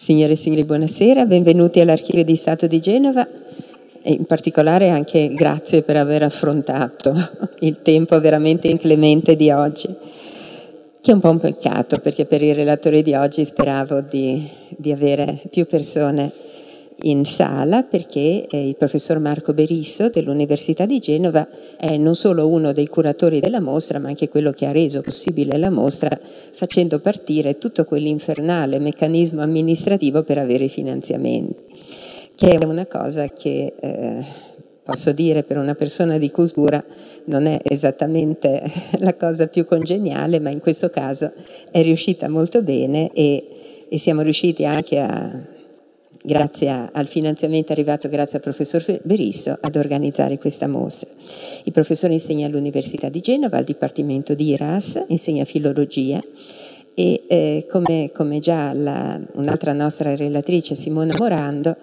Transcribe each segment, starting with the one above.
Signore e signori, buonasera, benvenuti all'Archivio di Stato di Genova e in particolare anche grazie per aver affrontato il tempo veramente inclemente di oggi, che è un po' un peccato perché per il relatore di oggi speravo di avere più persone in sala, perché il professor Marco Berisso dell'Università di Genova è non solo uno dei curatori della mostra, ma anche quello che ha reso possibile la mostra facendo partire tutto quell'infernale meccanismo amministrativo per avere i finanziamenti, che è una cosa che posso dire per una persona di cultura non è esattamente la cosa più congeniale, ma in questo caso è riuscita molto bene e siamo riusciti anche grazie al finanziamento arrivato grazie al professor Berisso ad organizzare questa mostra. Il professore insegna all'Università di Genova, al Dipartimento di IRAS, insegna filologia e come già un'altra nostra relatrice Simona Morando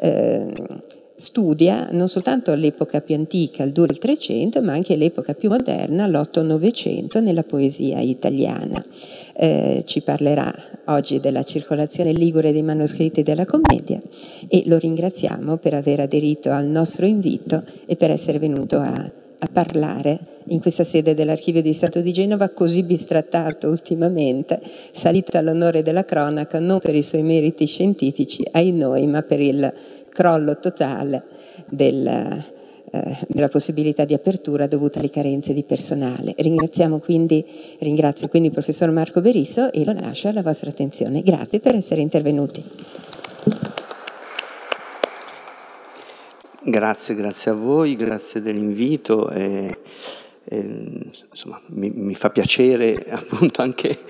studia non soltanto l'epoca più antica, il 2 e il 300, ma anche l'epoca più moderna, l'8-900 nella poesia italiana. Ci parlerà oggi della circolazione ligure dei manoscritti della commedia e lo ringraziamo per aver aderito al nostro invito e per essere venuto a parlare in questa sede dell'Archivio di Stato di Genova, così bistrattato ultimamente, salito all'onore della cronaca non per i suoi meriti scientifici, ai noi, ma per il crollo totale della possibilità di apertura dovuta alle carenze di personale. Ringrazio quindi il professor Marco Berisso e lo lascio alla vostra attenzione. Grazie per essere intervenuti. Grazie a voi, grazie dell'invito. Insomma, mi fa piacere appunto anche,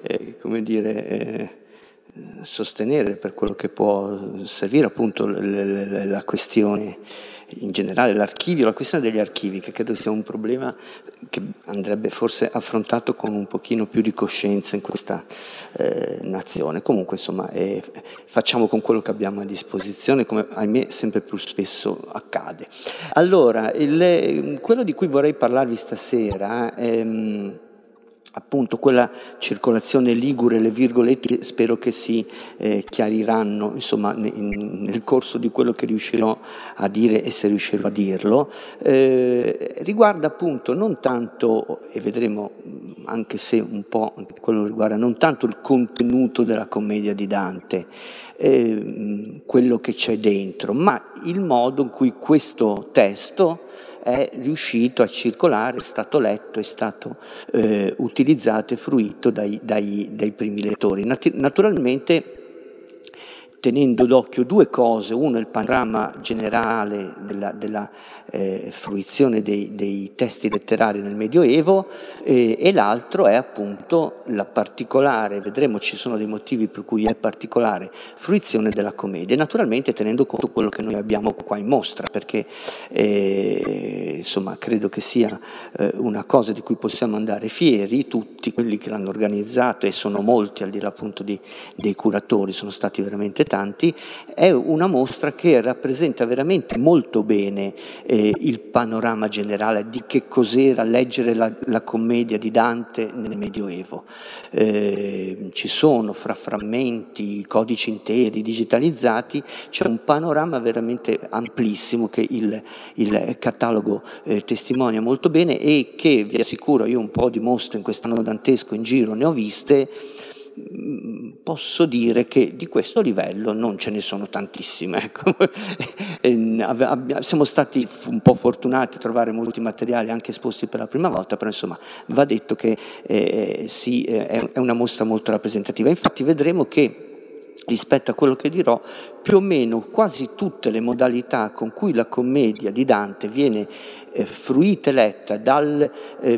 sostenere per quello che può servire appunto la questione in generale, l'archivio, la questione degli archivi, che credo sia un problema che andrebbe forse affrontato con un pochino più di coscienza in questa nazione. Comunque insomma facciamo con quello che abbiamo a disposizione, come ahimè sempre più spesso accade. Allora, quello di cui vorrei parlarvi stasera appunto quella circolazione ligure, le virgolette spero che si chiariranno insomma nel corso di quello che riuscirò a dire e se riuscirò a dirlo, riguarda appunto non tanto, e vedremo anche se un po' quello riguarda non tanto il contenuto della commedia di Dante, quello che c'è dentro, ma il modo in cui questo testo è riuscito a circolare, è stato letto, è stato utilizzato e fruito dai primi lettori. Naturalmente tenendo d'occhio due cose, uno è il panorama generale della fruizione dei testi letterari nel Medioevo e l'altro è appunto la particolare, vedremo ci sono dei motivi per cui è particolare, fruizione della commedia, naturalmente tenendo conto quello che noi abbiamo qua in mostra, perché insomma credo che sia una cosa di cui possiamo andare fieri, tutti quelli che l'hanno organizzato, e sono molti al di là appunto dei curatori, sono stati veramente tanti, è una mostra che rappresenta veramente molto bene il panorama generale di che cos'era leggere la commedia di Dante nel Medioevo. Ci sono fra frammenti, codici interi, digitalizzati, c'è un panorama veramente amplissimo che il catalogo testimonia molto bene e che vi assicuro, io un po' di mostre in quest'anno dantesco in giro ne ho viste, posso dire che di questo livello non ce ne sono tantissime. Ecco. Siamo stati un po' fortunati a trovare molti materiali anche esposti per la prima volta, però insomma va detto che è una mostra molto rappresentativa. Infatti vedremo che rispetto a quello che dirò, più o meno quasi tutte le modalità con cui la commedia di Dante viene fruita e letta dalla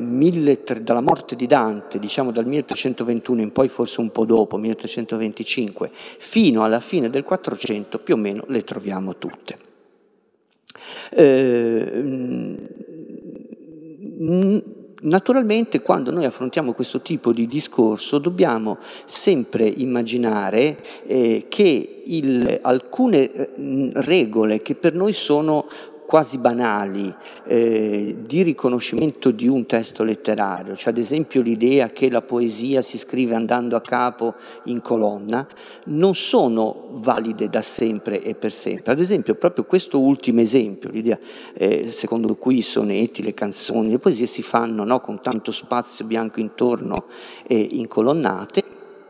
morte di Dante, diciamo dal 1321 in poi, forse un po' dopo, 1325, fino alla fine del 400, più o meno le troviamo tutte. Naturalmente quando noi affrontiamo questo tipo di discorso dobbiamo sempre immaginare che alcune regole che per noi sono quasi banali di riconoscimento di un testo letterario, cioè ad esempio l'idea che la poesia si scrive andando a capo in colonna, non sono valide da sempre e per sempre. Ad esempio proprio questo ultimo esempio, l'idea secondo cui i sonetti, le canzoni, le poesie si fanno, no, con tanto spazio bianco intorno e in colonnate,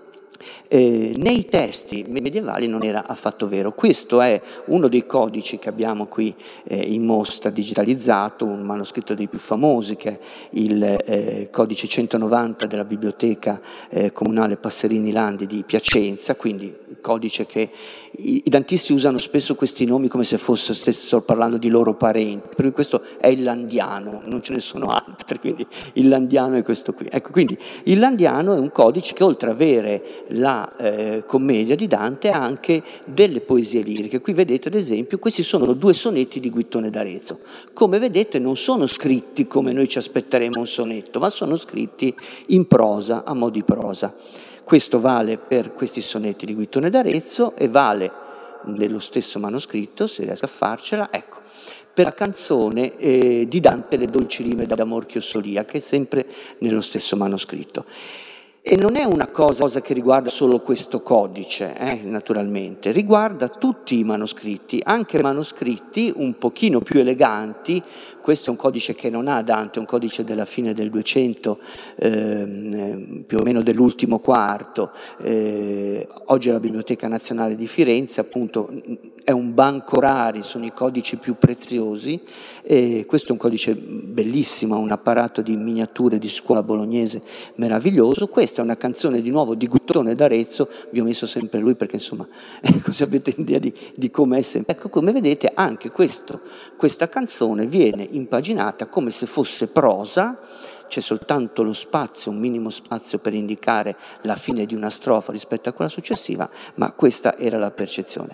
nei testi medievali non era affatto vero. Questo è uno dei codici che abbiamo qui in mostra digitalizzato, un manoscritto dei più famosi che è il codice 190 della Biblioteca Comunale Passerini Landi di Piacenza, quindi codice che i dantisti usano spesso questi nomi come se stessero parlando di loro parenti, per cui questo è il Landiano, non ce ne sono altri, quindi il Landiano è questo qui. Ecco, quindi il Landiano è un codice che oltre ad avere la commedia di Dante ha anche delle poesie liriche. Qui vedete ad esempio, questi sono 2 sonetti di Guittone d'Arezzo. Come vedete non sono scritti come noi ci aspetteremo un sonetto, ma sono scritti in prosa, a mo' di prosa. Questo vale per questi sonetti di Guittone d'Arezzo e vale nello stesso manoscritto, se riesco a farcela, ecco, per la canzone di Dante Le dolci rime d'amor Chiosolia, che è sempre nello stesso manoscritto. E non è una cosa che riguarda solo questo codice, naturalmente, riguarda tutti i manoscritti, anche manoscritti un pochino più eleganti. Questo è un codice che non ha Dante, è un codice della fine del 200, più o meno dell'ultimo quarto. Oggi alla Biblioteca Nazionale di Firenze, appunto, è un banco rari, sono i codici più preziosi. Questo è un codice bellissimo, un apparato di miniature di scuola bolognese meraviglioso. Questa è una canzone di nuovo di Guittone d'Arezzo, vi ho messo sempre lui perché insomma così avete idea di come è sempre. Ecco, come vedete anche questa canzone viene impaginata come se fosse prosa, c'è soltanto lo spazio, un minimo spazio per indicare la fine di una strofa rispetto a quella successiva, ma questa era la percezione.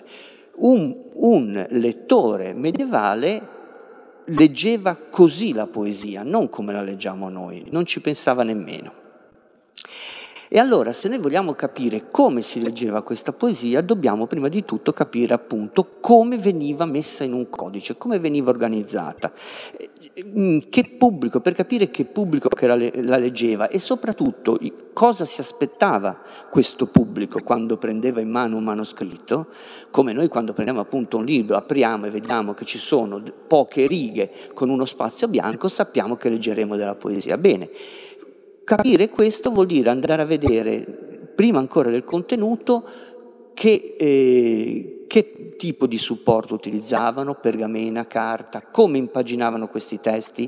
Un lettore medievale leggeva così la poesia, non come la leggiamo noi, non ci pensava nemmeno. E allora, se noi vogliamo capire come si leggeva questa poesia, dobbiamo prima di tutto capire appunto come veniva messa in un codice, come veniva organizzata, che pubblico, per capire che pubblico che la leggeva e soprattutto cosa si aspettava questo pubblico quando prendeva in mano un manoscritto, come noi quando prendiamo appunto un libro, apriamo e vediamo che ci sono poche righe con uno spazio bianco, sappiamo che leggeremo della poesia. Bene. Capire questo vuol dire andare a vedere, prima ancora del contenuto, che tipo di supporto utilizzavano, pergamena, carta, come impaginavano questi testi,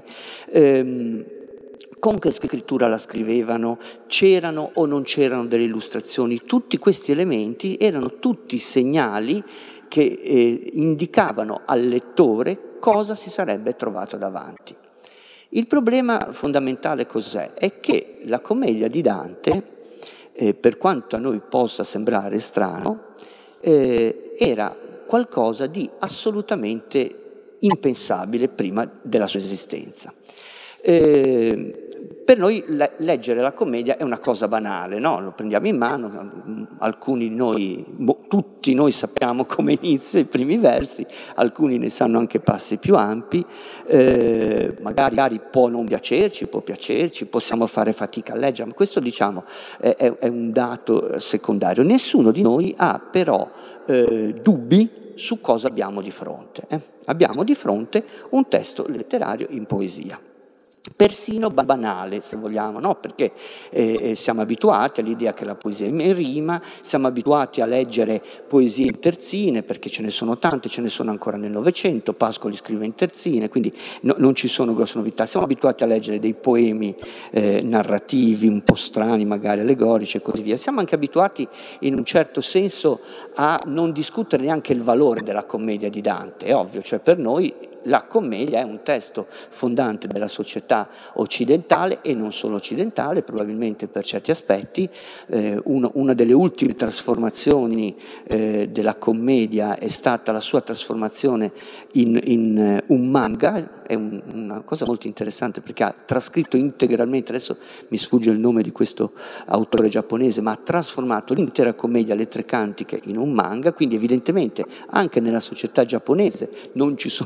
con che scrittura la scrivevano, c'erano o non c'erano delle illustrazioni. Tutti questi elementi erano tutti segnali che indicavano al lettore cosa si sarebbe trovato davanti. Il problema fondamentale cos'è? È che la commedia di Dante, per quanto a noi possa sembrare strano, era qualcosa di assolutamente impensabile prima della sua esistenza. Per noi leggere la commedia è una cosa banale, no? Lo prendiamo in mano, alcuni di noi, tutti noi sappiamo come inizia i primi versi, alcuni ne sanno anche passi più ampi, magari può non piacerci, può piacerci, possiamo fare fatica a leggere, ma questo diciamo è un dato secondario. Nessuno di noi ha però dubbi su cosa abbiamo di fronte. Abbiamo di fronte un testo letterario in poesia. Persino banale, se vogliamo, no? Perché siamo abituati all'idea che la poesia è in rima, siamo abituati a leggere poesie in terzine, perché ce ne sono tante, ce ne sono ancora nel Novecento, Pascoli scrive in terzine, quindi non ci sono grosse novità. Siamo abituati a leggere dei poemi narrativi, un po' strani, magari allegorici e così via. Siamo anche abituati in un certo senso a non discutere neanche il valore della commedia di Dante, è ovvio, cioè per noi la commedia è un testo fondante della società occidentale e non solo occidentale, probabilmente per certi aspetti. Una delle ultime trasformazioni della commedia è stata la sua trasformazione in un manga. È una cosa molto interessante perché ha trascritto integralmente, adesso mi sfugge il nome di questo autore giapponese, ma ha trasformato l'intera commedia Le Tre Cantiche in un manga, quindi evidentemente anche nella società giapponese non ci sono dubbi,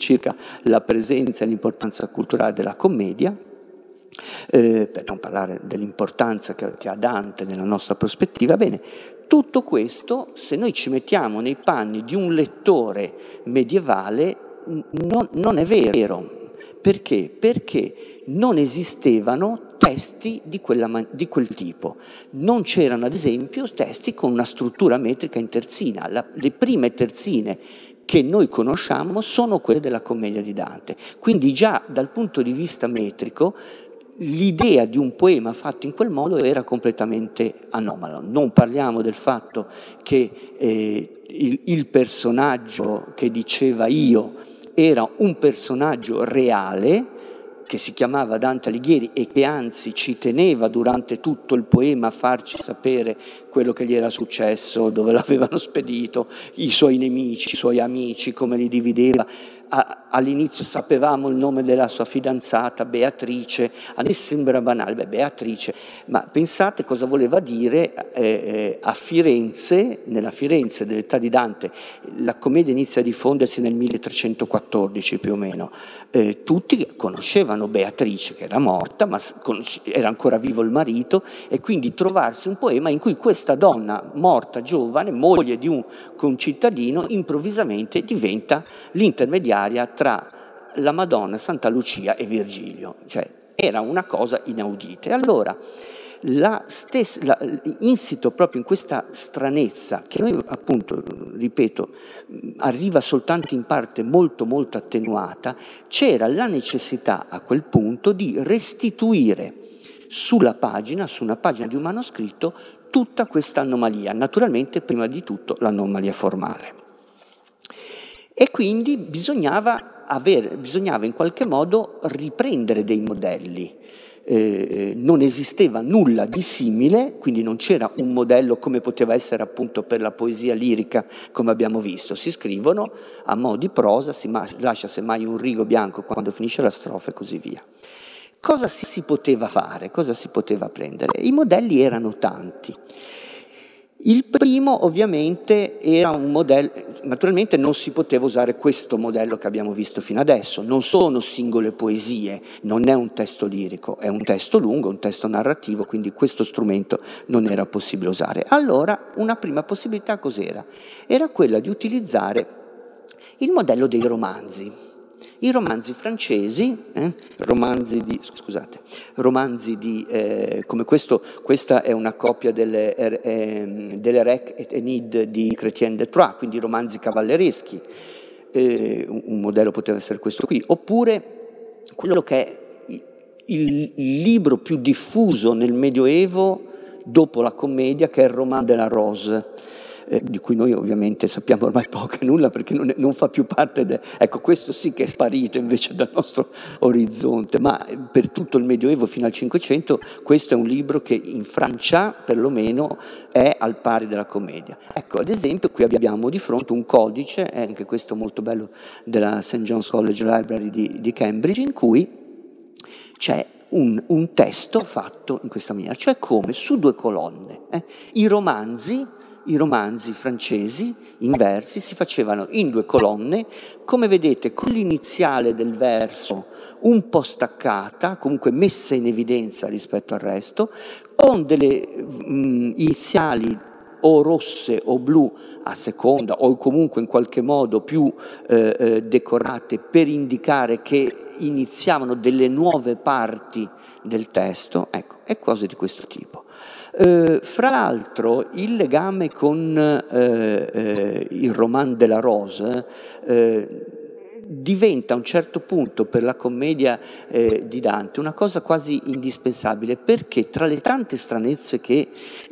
circa la presenza e l'importanza culturale della commedia, per non parlare dell'importanza che ha Dante nella nostra prospettiva. Bene, tutto questo, se noi ci mettiamo nei panni di un lettore medievale, non è vero. Perché? Perché non esistevano testi di quel tipo. Non c'erano, ad esempio, testi con una struttura metrica in terzina. Le prime terzine che noi conosciamo sono quelle della commedia di Dante. Quindi già dal punto di vista metrico l'idea di un poema fatto in quel modo era completamente anomala. Non parliamo del fatto che il personaggio che diceva io era un personaggio reale, che si chiamava Dante Alighieri e che anzi ci teneva durante tutto il poema a farci sapere quello che gli era successo, dove l'avevano spedito, i suoi nemici, i suoi amici, come li divideva. All'inizio sapevamo il nome della sua fidanzata, Beatrice. A me sembra banale, Beatrice, ma pensate cosa voleva dire a Firenze, nella Firenze dell'età di Dante. La commedia inizia a diffondersi nel 1314 più o meno. Tutti conoscevano Beatrice, che era morta, ma era ancora vivo il marito, e quindi trovarsi un poema in cui questa donna morta, giovane, moglie di un concittadino, improvvisamente diventa l'intermediaria tra la Madonna, Santa Lucia e Virgilio. Cioè, era una cosa inaudita. E allora, insito proprio in questa stranezza, che noi appunto, ripeto, arriva soltanto in parte molto molto attenuata, c'era la necessità a quel punto di restituire su una pagina di un manoscritto tutta questa anomalia, naturalmente prima di tutto l'anomalia formale. E quindi bisognava in qualche modo riprendere dei modelli. Non esisteva nulla di simile, quindi non c'era un modello come poteva essere appunto per la poesia lirica, come abbiamo visto. Si scrivono a mo' di prosa, si lascia semmai un rigo bianco quando finisce la strofa e così via. Cosa si poteva fare? Cosa si poteva prendere? I modelli erano tanti. Il primo ovviamente era un modello, naturalmente non si poteva usare questo modello che abbiamo visto fino adesso, non sono singole poesie, non è un testo lirico, è un testo lungo, un testo narrativo, quindi questo strumento non era possibile usare. Allora una prima possibilità cos'era? Era quella di utilizzare il modello dei romanzi. I romanzi francesi, come questa è una copia delle Rec et Enid di Chrétien de Troyes, quindi romanzi cavallereschi, un modello poteva essere questo qui, oppure quello che è il libro più diffuso nel Medioevo dopo la commedia, che è il Roman de la Rose, di cui noi ovviamente sappiamo ormai poco e nulla perché non fa più parte ecco, questo sì che è sparito invece dal nostro orizzonte, ma per tutto il Medioevo fino al Cinquecento questo è un libro che in Francia perlomeno è al pari della commedia. Ecco, ad esempio qui abbiamo di fronte un codice, anche questo molto bello, della St. John's College Library di Cambridge, in cui c'è un testo fatto in questa maniera, cioè come su 2 colonne. I romanzi francesi in versi si facevano in 2 colonne, come vedete con l'iniziale del verso un po' staccata, comunque messa in evidenza rispetto al resto, con delle iniziali o rosse o blu a seconda, o comunque in qualche modo più decorate per indicare che iniziavano delle nuove parti del testo, ecco, e cose di questo tipo. Fra l'altro il legame con il Roman de la Rose diventa a un certo punto per la commedia di Dante una cosa quasi indispensabile, perché tra le tante stranezze che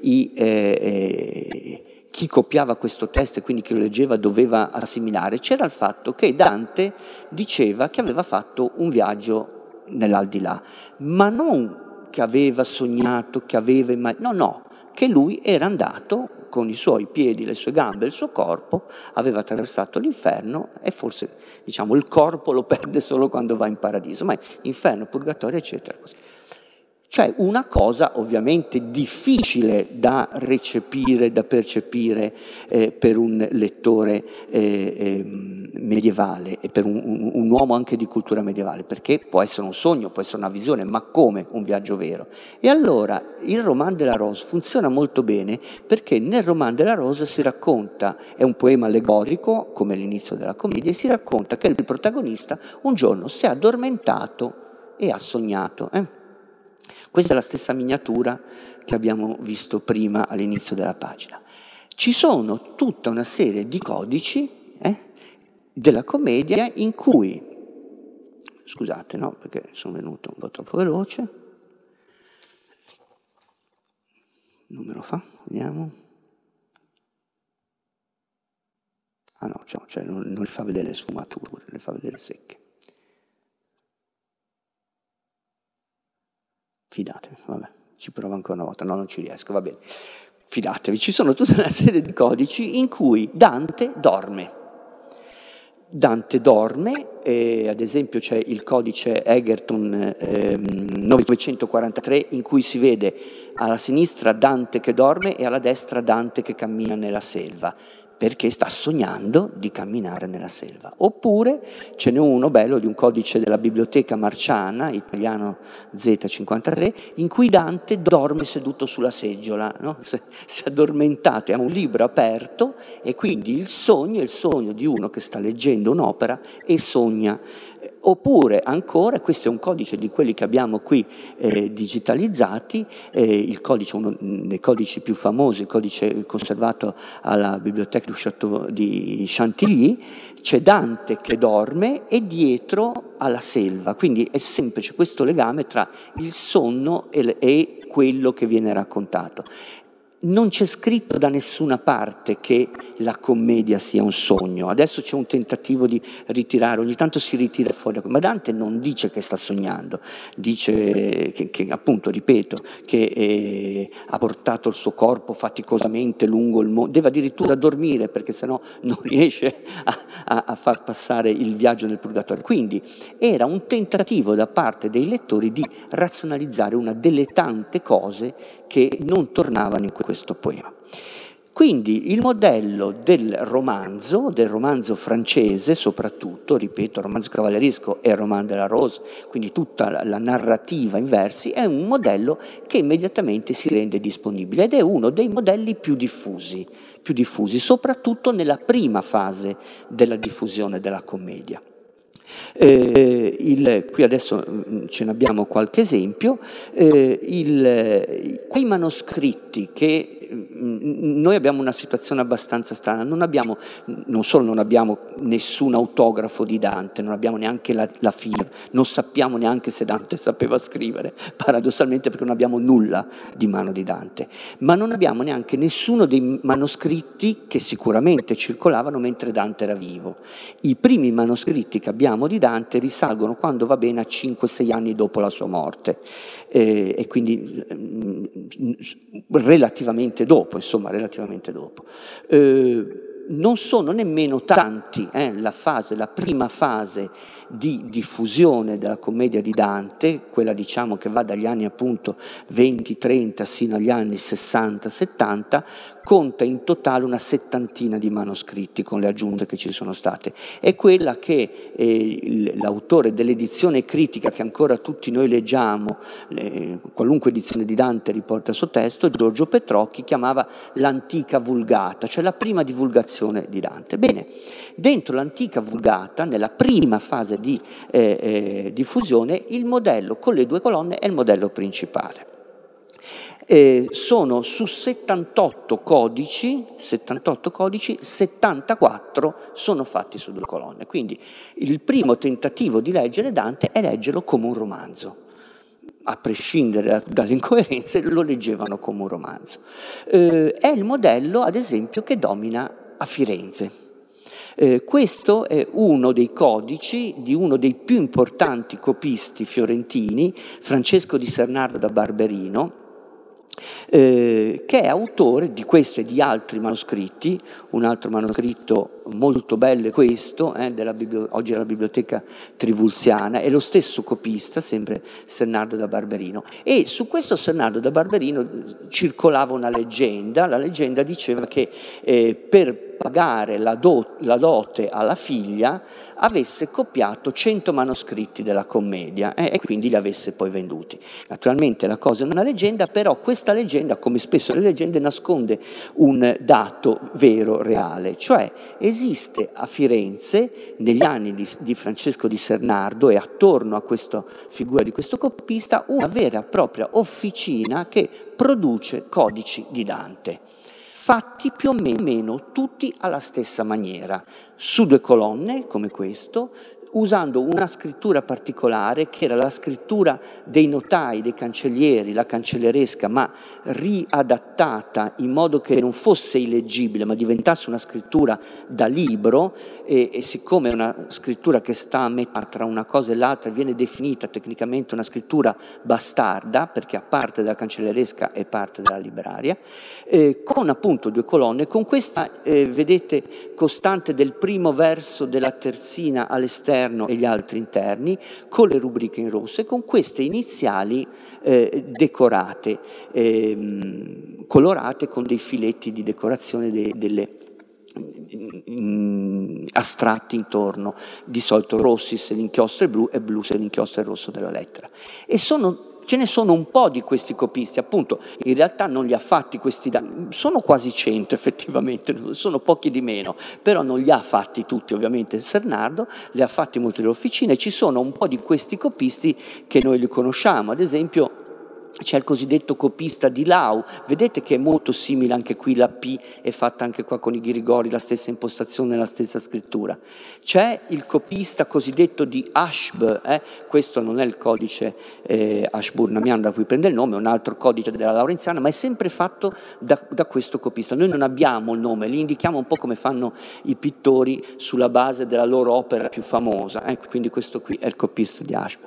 chi copiava questo testo e quindi chi lo leggeva doveva assimilare, c'era il fatto che Dante diceva che aveva fatto un viaggio nell'aldilà, ma non che aveva sognato, che aveva immaginato, no, che lui era andato con i suoi piedi, le sue gambe, il suo corpo, aveva attraversato l'inferno e forse, diciamo, il corpo lo perde solo quando va in paradiso, ma inferno, purgatorio, eccetera. Così. Cioè una cosa ovviamente difficile da recepire, da percepire per un lettore medievale e per un uomo anche di cultura medievale, perché può essere un sogno, può essere una visione, ma come un viaggio vero? E allora il Roman de la Rose funziona molto bene perché nel Roman de la Rose si racconta, è un poema allegorico come l'inizio della commedia, e si racconta che il protagonista un giorno si è addormentato e ha sognato. Questa è la stessa miniatura che abbiamo visto prima all'inizio della pagina. Ci sono tutta una serie di codici della commedia in cui, scusate, no, perché sono venuto un po' troppo veloce, non me lo fa, vediamo. Ah no, cioè non le fa vedere le sfumature, le fa vedere secche. Fidatevi, vabbè, ci provo ancora una volta, no, non ci riesco, va bene. Fidatevi, ci sono tutta una serie di codici in cui Dante dorme. Dante dorme, ad esempio c'è il codice Egerton 943 in cui si vede alla sinistra Dante che dorme e alla destra Dante che cammina nella selva, perché sta sognando di camminare nella selva. Oppure ce n'è uno bello di un codice della biblioteca marciana, italiano Z53, in cui Dante dorme seduto sulla seggiola, no? Si è addormentato, ha un libro aperto e quindi il sogno è il sogno di uno che sta leggendo un'opera e sogna. Oppure ancora, questo è un codice di quelli che abbiamo qui digitalizzati, il codice, uno dei codici più famosi, il codice conservato alla Bibliothèque du Château di Chantilly, c'è Dante che dorme e dietro alla selva, quindi è semplice questo legame tra il sonno e quello che viene raccontato. Non c'è scritto da nessuna parte che la commedia sia un sogno. Adesso c'è un tentativo di ritirare, ogni tanto si ritira fuori, ma Dante non dice che sta sognando, dice che appunto, ripeto, che ha portato il suo corpo faticosamente lungo il mondo, deve addirittura dormire perché sennò non riesce a far passare il viaggio nel purgatorio. Quindi era un tentativo da parte dei lettori di razionalizzare una delle tante cose che non tornavano in questo poema. Quindi il modello del romanzo francese soprattutto, ripeto, il romanzo cavalleresco e il Roman de la Rose, quindi tutta la narrativa in versi, è un modello che immediatamente si rende disponibile ed è uno dei modelli più diffusi, soprattutto nella prima fase della diffusione della commedia. Qui adesso ce ne abbiamo qualche esempio, quei manoscritti che noi abbiamo una situazione abbastanza strana, non solo non abbiamo nessun autografo di Dante, non abbiamo neanche la firma, non sappiamo neanche se Dante sapeva scrivere, paradossalmente, perché non abbiamo nulla di mano di Dante, ma non abbiamo neanche nessuno dei manoscritti che sicuramente circolavano mentre Dante era vivo. I primi manoscritti che abbiamo di Dante risalgono, quando va bene, a 5-6 anni dopo la sua morte, e quindi relativamente dopo. Non sono nemmeno tanti la prima fase di diffusione della commedia di Dante, quella diciamo che va dagli anni appunto 20-30 sino agli anni 60-70, conta in totale una 70ina di manoscritti con le aggiunte che ci sono state. È quella che l'autore dell'edizione critica che ancora tutti noi leggiamo, qualunque edizione di Dante riporta il suo testo, Giorgio Petrocchi chiamava l'antica vulgata, cioè la prima divulgazione di Dante. Bene, dentro l'antica vulgata, nella prima fase di diffusione, il modello con le 2 colonne è il modello principale. Sono su 78 codici, 74 sono fatti su 2 colonne. Quindi il primo tentativo di leggere Dante è leggerlo come un romanzo. A prescindere dalle incoerenze, lo leggevano come un romanzo. È il modello, ad esempio, che domina a Firenze. Questo è uno dei codici di uno dei più importanti copisti fiorentini, Francesco di Sernardo da Barberino, che è autore di questo e di altri manoscritti. Un altro manoscritto molto bello è questo, oggi è la Biblioteca Trivulziana, è lo stesso copista, sempre Sennardo da Barberino. E su questo Sennardo da Barberino circolava una leggenda. La leggenda diceva che per pagare la dote alla figlia avesse copiato 100 manoscritti della commedia e quindi li avesse poi venduti. Naturalmente la cosa è una leggenda, però questa leggenda, come spesso le leggende, nasconde un dato vero, reale, cioè esiste a Firenze negli anni di Francesco di Sernardo e attorno a questa figura di questo copista una vera e propria officina che produce codici di Dante, fatti più o meno tutti alla stessa maniera, su 2 colonne come questo, usando una scrittura particolare che era la scrittura dei notai, dei cancellieri, la cancelleresca, ma riadattata in modo che non fosse illeggibile, ma diventasse una scrittura da libro, e siccome è una scrittura che sta a metà tra una cosa e l'altra, viene definita tecnicamente una scrittura bastarda, perché ha parte della cancelleresca e parte della libraria, con appunto 2 colonne, con questa, vedete, costante del primo verso della terzina all'esterno e gli altri interni, con le rubriche in rosso e con queste iniziali decorate, colorate con dei filetti di decorazione delle astratti intorno, di solito rossi se l'inchiostro è blu e blu se l'inchiostro è rosso della lettera. E ce ne sono un po' di questi copisti, appunto, in realtà non li ha fatti questi, sono quasi 100 effettivamente, sono pochi di meno, però non li ha fatti tutti ovviamente Sernardo, li ha fatti molte delle officine. Ci sono un po' di questi copisti che noi li conosciamo, ad esempio c'è il cosiddetto copista di Lau, vedete che è molto simile anche qui, la P è fatta anche qua con i ghirigori, la stessa impostazione, la stessa scrittura. C'è il copista cosiddetto di Ashb, questo non è il codice Ashburnamiano da cui prende il nome, è un altro codice della Laurenziana, ma è sempre fatto da questo copista. Noi non abbiamo il nome, li indichiamo un po' come fanno i pittori sulla base della loro opera più famosa, quindi questo qui è il copista di Ashb.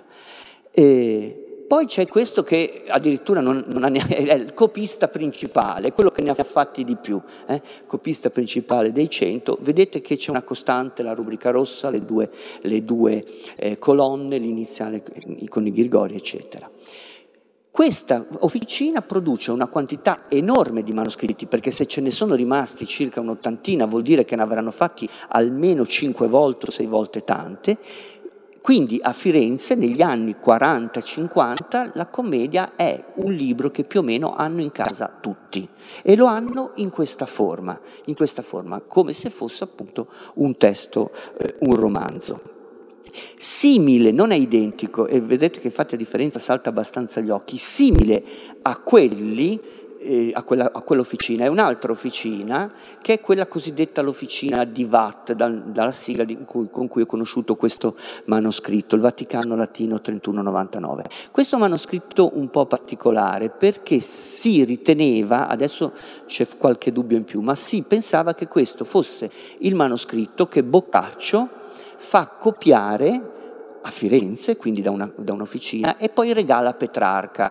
Poi c'è questo che addirittura è il copista principale, quello che ne ha fatti di più, copista principale dei 100. Vedete che c'è una costante, la rubrica rossa, le due colonne, l'iniziale con i ghirigori, eccetera. Questa officina produce una quantità enorme di manoscritti, perché se ce ne sono rimasti circa un'ottantina vuol dire che ne avranno fatti almeno 5 volte o 6 volte tante. Quindi a Firenze negli anni 40-50 la commedia è un libro che più o meno hanno in casa tutti e lo hanno in questa forma, come se fosse appunto un testo, un romanzo. Simile, non è identico, e vedete che infatti la differenza salta abbastanza agli occhi, simile a quelli, a quell'officina, è un'altra officina che è quella cosiddetta l'officina di Watt, dalla sigla con cui ho conosciuto questo manoscritto, il Vaticano Latino 3199. Questo manoscritto un po' particolare perché si riteneva, adesso c'è qualche dubbio in più, ma si pensava che questo fosse il manoscritto che Boccaccio fa copiare a Firenze, quindi da un'officina, e poi regala a Petrarca.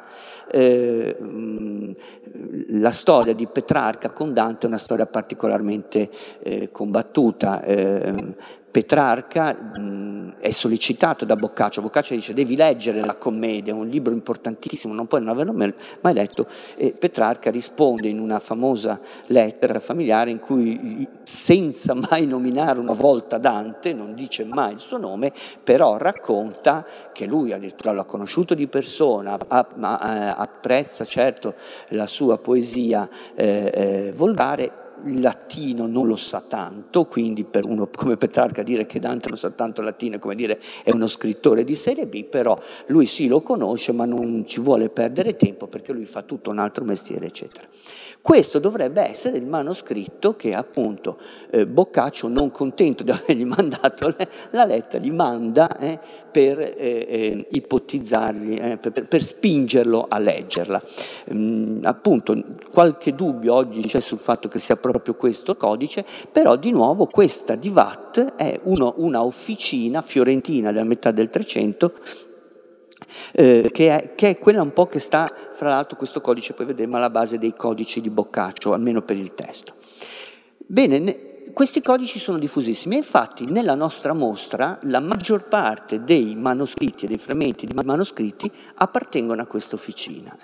La storia di Petrarca con Dante è una storia particolarmente combattuta. Petrarca è sollecitato da Boccaccio. Boccaccio dice: devi leggere la commedia, è un libro importantissimo, non puoi non averlo mai letto. E Petrarca risponde in una famosa lettera familiare in cui, senza mai nominare una volta Dante, non dice mai il suo nome, però racconta che lui addirittura l'ha conosciuto di persona, apprezza certo la sua poesia volgare. Il latino non lo sa tanto, quindi per uno come Petrarca dire che Dante non sa tanto il latino è come dire è uno scrittore di serie B, però lui sì lo conosce, ma non ci vuole perdere tempo perché lui fa tutto un altro mestiere, eccetera. Questo dovrebbe essere il manoscritto che appunto Boccaccio, non contento di avergli mandato la lettera, gli manda per ipotizzargli, per spingerlo a leggerla. Appunto, qualche dubbio oggi c'è sul fatto che sia proprio questo codice, però di nuovo questa di Watt è una officina fiorentina della metà del 300 che è quella un po' che sta, fra l'altro questo codice poi vedremo alla base dei codici di Boccaccio, almeno per il testo. Bene, questi codici sono diffusissimi e infatti nella nostra mostra la maggior parte dei manoscritti e dei frammenti di manoscritti appartengono a questa officina.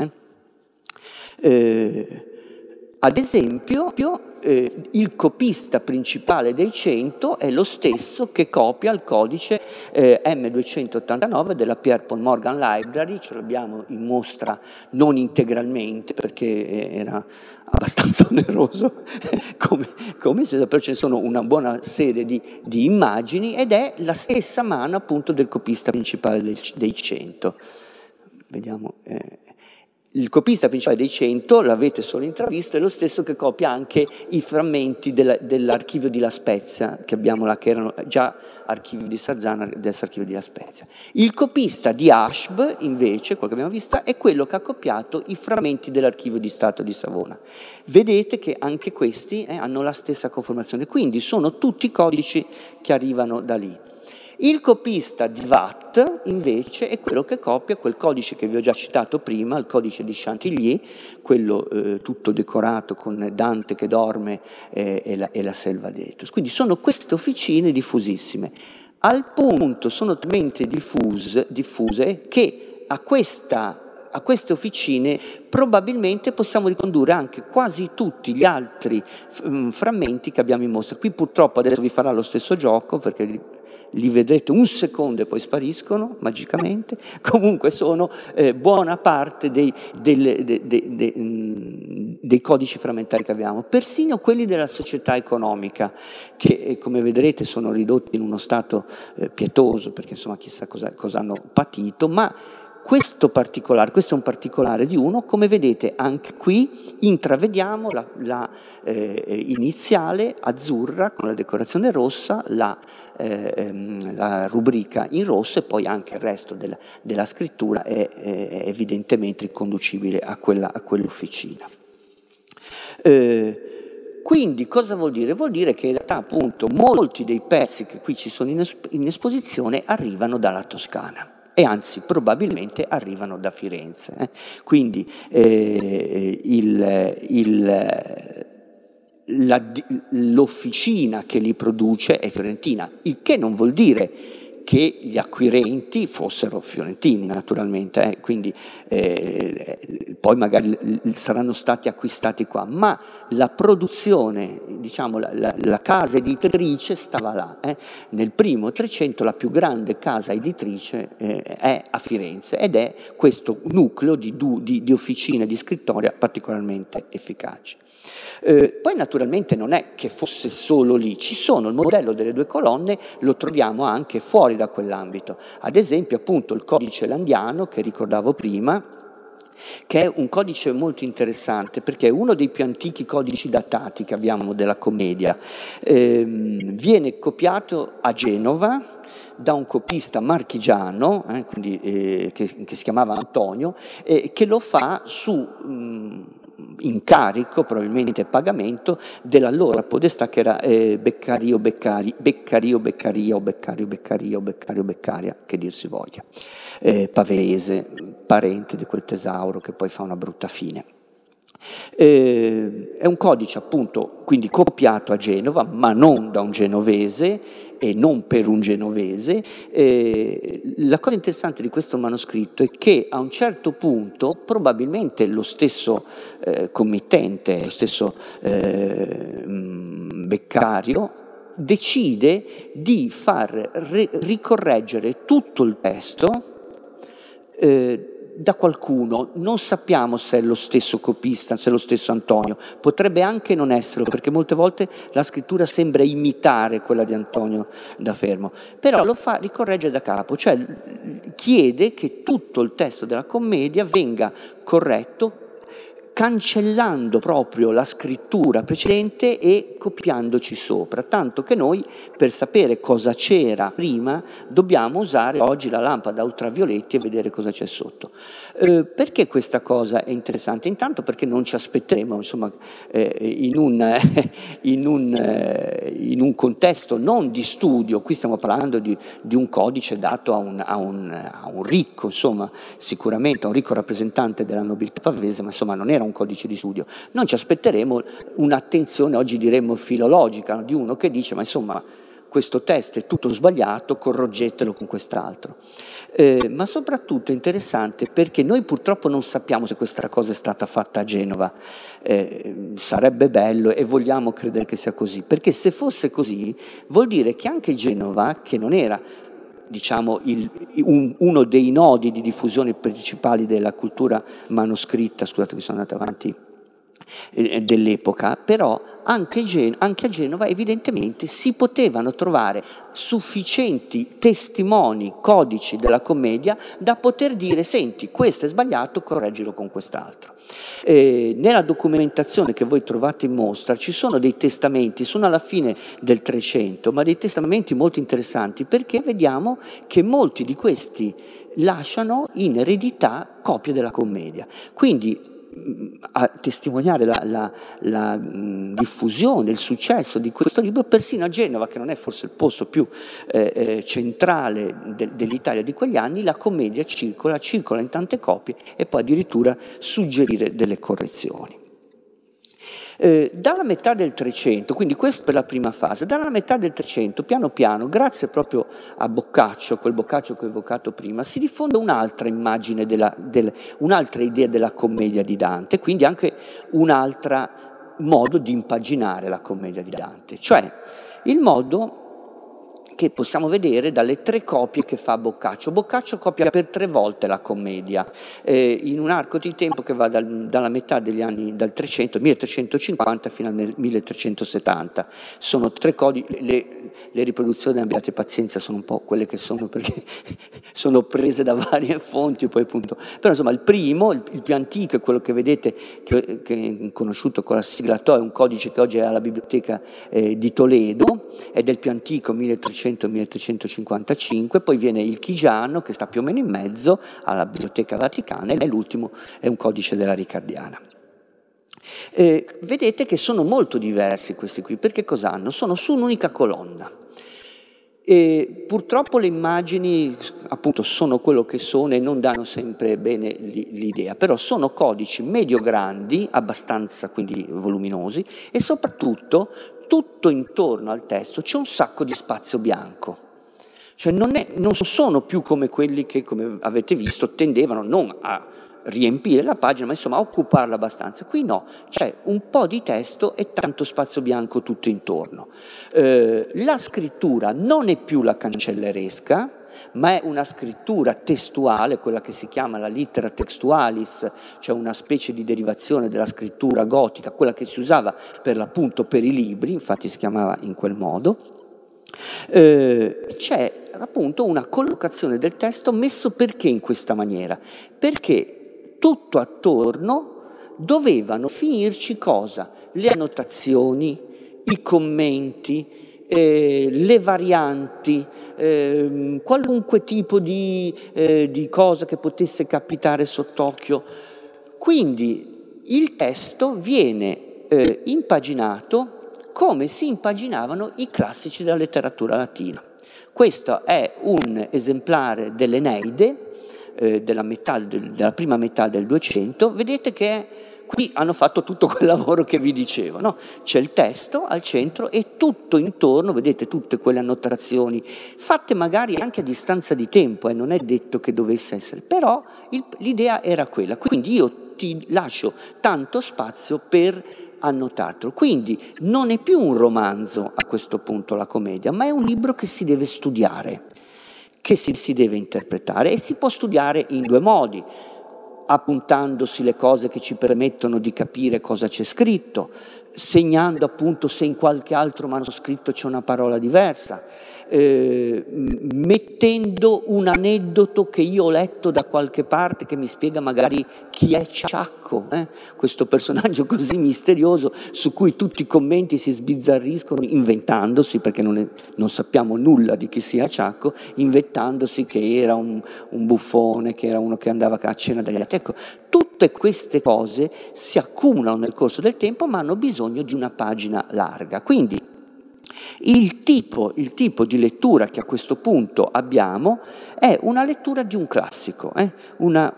Ad esempio, il copista principale dei 100 è lo stesso che copia il codice M289 della Pierpont Morgan Library, ce l'abbiamo in mostra non integralmente perché era abbastanza oneroso, come se però ce ne sono una buona serie di immagini ed è la stessa mano appunto del copista principale dei 100. Vediamo. Il copista principale dei 100, l'avete solo intravisto, è lo stesso che copia anche i frammenti dell'archivio di La Spezia, che abbiamo là, che erano già archivio di Sarzana, adesso archivio di La Spezia. Il copista di Ashb, invece, quello che abbiamo visto, è quello che ha copiato i frammenti dell'archivio di Stato di Savona. Vedete che anche questi hanno la stessa conformazione, quindi sono tutti codici che arrivano da lì. Il copista di Watt, invece, è quello che copia quel codice che vi ho già citato prima, il codice di Chantilly, quello tutto decorato con Dante che dorme e la selva d'Ethos. Quindi sono queste officine diffusissime. Al punto sono talmente diffuse che a queste officine probabilmente possiamo ricondurre anche quasi tutti gli altri frammenti che abbiamo in mostra. Qui purtroppo adesso vi farà lo stesso gioco perché li vedrete un secondo e poi spariscono magicamente. Comunque sono buona parte dei codici frammentari che abbiamo, persino quelli della società economica, che come vedrete sono ridotti in uno stato pietoso, perché insomma chissà cosa hanno patito, ma questo è un particolare di uno, come vedete anche qui intravediamo la iniziale azzurra con la decorazione rossa, la rubrica in rosso e poi anche il resto della scrittura è evidentemente riconducibile a quell'officina. Quindi cosa vuol dire? Vuol dire che in realtà appunto molti dei pezzi che qui ci sono in esposizione arrivano dalla Toscana. E anzi probabilmente arrivano da Firenze. Quindi l'officina che li produce è fiorentina, il che non vuol dire che gli acquirenti fossero fiorentini naturalmente, quindi poi magari saranno stati acquistati qua, ma la produzione, diciamo la casa editrice stava là. Nel primo Trecento la più grande casa editrice è a Firenze ed è questo nucleo di officine di scrittoria particolarmente efficaci. Poi naturalmente non è che fosse solo lì, ci sono il modello delle due colonne, lo troviamo anche fuori da quell'ambito, ad esempio appunto il codice landiano che ricordavo prima, che è un codice molto interessante perché è uno dei più antichi codici datati che abbiamo della commedia, viene copiato a Genova da un copista marchigiano, quindi, che si chiamava Antonio, che lo fa su incarico, probabilmente pagamento, dell'allora podestà che era Beccaria, che dir si voglia, pavese, parente di quel tesauro che poi fa una brutta fine. È un codice appunto quindi copiato a Genova, ma non da un genovese e non per un genovese. La cosa interessante di questo manoscritto è che a un certo punto probabilmente lo stesso committente, lo stesso Beccario decide di far ricorreggere tutto il testo da qualcuno, non sappiamo se è lo stesso copista, se è lo stesso Antonio, potrebbe anche non esserlo, perché molte volte la scrittura sembra imitare quella di Antonio da Fermo, però lo fa ricorreggere da capo, cioè chiede che tutto il testo della commedia venga corretto, cancellando proprio la scrittura precedente e copiandoci sopra, tanto che noi per sapere cosa c'era prima dobbiamo usare oggi la lampada ultravioletti e vedere cosa c'è sotto. Perché questa cosa è interessante? Intanto perché non ci aspetteremo, insomma, in un contesto non di studio, qui stiamo parlando di un codice dato a un ricco, insomma, sicuramente a un ricco rappresentante della nobiltà pavese, ma insomma non era un codice di studio. Non ci aspetteremo un'attenzione, oggi diremmo filologica, di uno che dice ma insomma questo testo è tutto sbagliato, correggetelo con quest'altro. Ma soprattutto è interessante perché noi purtroppo non sappiamo se questa cosa è stata fatta a Genova. Sarebbe bello e vogliamo credere che sia così, perché se fosse così vuol dire che anche Genova, che non era diciamo uno dei nodi di diffusione principali della cultura manoscritta, scusate che sono andato avanti, dell'epoca, però anche a Genova evidentemente si potevano trovare sufficienti testimoni, codici della commedia da poter dire senti questo è sbagliato, correggilo con quest'altro. Nella documentazione che voi trovate in mostra ci sono dei testamenti, sono alla fine del 300, ma dei testamenti molto interessanti perché vediamo che molti di questi lasciano in eredità copie della commedia. Quindi a testimoniare la diffusione, il successo di questo libro, persino a Genova, che non è forse il posto più centrale dell'Italia di quegli anni, la commedia circola in tante copie e poi addirittura suggerire delle correzioni. Dalla metà del 300, quindi questo per la prima fase, dalla metà del 300, piano piano, grazie proprio a Boccaccio, quel Boccaccio che ho evocato prima, si diffonde un'altra immagine, un'altra idea della commedia di Dante, quindi anche un altro modo di impaginare la commedia di Dante, cioè il modo che possiamo vedere dalle 3 copie che fa Boccaccio. Boccaccio copia per 3 volte la commedia, in un arco di tempo che va dalla metà degli anni, dal 1350 fino al 1370. Sono 3 codici, le riproduzioni, abbiate pazienza, sono un po' quelle che sono perché sono prese da varie fonti, poi appunto. Però insomma il primo, il più antico, è quello che vedete, che è conosciuto con la sigla TO, è un codice che oggi è alla biblioteca di Toledo, è del più antico 1300-1355, poi viene il Chigiano che sta più o meno in mezzo alla Biblioteca Vaticana e l'ultimo è un codice della Ricardiana. Vedete che sono molto diversi questi qui, perché cosa hanno? Sono su un'unica colonna. E purtroppo le immagini appunto sono quello che sono e non danno sempre bene l'idea, però sono codici medio-grandi, abbastanza quindi voluminosi, e soprattutto tutto intorno al testo c'è un sacco di spazio bianco. Cioè non sono più come quelli che, come avete visto, tendevano non a riempire la pagina, ma insomma a occuparla abbastanza. Qui no, c'è un po' di testo e tanto spazio bianco tutto intorno. La scrittura non è più la cancelleresca, ma è una scrittura testuale, quella che si chiama la littera textualis, cioè una specie di derivazione della scrittura gotica, quella che si usava per l'appunto per i libri, infatti si chiamava in quel modo. C'è appunto una collocazione del testo messo perché in questa maniera? Perché tutto attorno dovevano finirci cosa? Le annotazioni, i commenti, le varianti, qualunque tipo di cosa che potesse capitare sott'occhio. Quindi il testo viene impaginato come si impaginavano i classici della letteratura latina. Questo è un esemplare dell'Eneide, della prima metà del 200. Vedete che qui hanno fatto tutto quel lavoro che vi dicevo, no? C'è il testo al centro e tutto intorno, vedete tutte quelle annotazioni, fatte magari anche a distanza di tempo, non è detto che dovesse essere, però l'idea era quella, quindi io ti lascio tanto spazio per annotarlo. Quindi non è più un romanzo a questo punto la commedia, ma è un libro che si deve studiare, che si deve interpretare, e si può studiare in 2 modi, appuntandosi le cose che ci permettono di capire cosa c'è scritto, segnando appunto se in qualche altro manoscritto c'è una parola diversa, mettendo un aneddoto che io ho letto da qualche parte che mi spiega magari chi è Ciacco, questo personaggio così misterioso su cui tutti i commenti si sbizzarriscono inventandosi, perché non sappiamo nulla di chi sia Ciacco, inventandosi che era un buffone, che era uno che andava a cena dagli altri. Ecco, tutte queste cose si accumulano nel corso del tempo ma hanno bisogno di una pagina larga. Quindi il tipo di lettura che a questo punto abbiamo è una lettura di un classico, una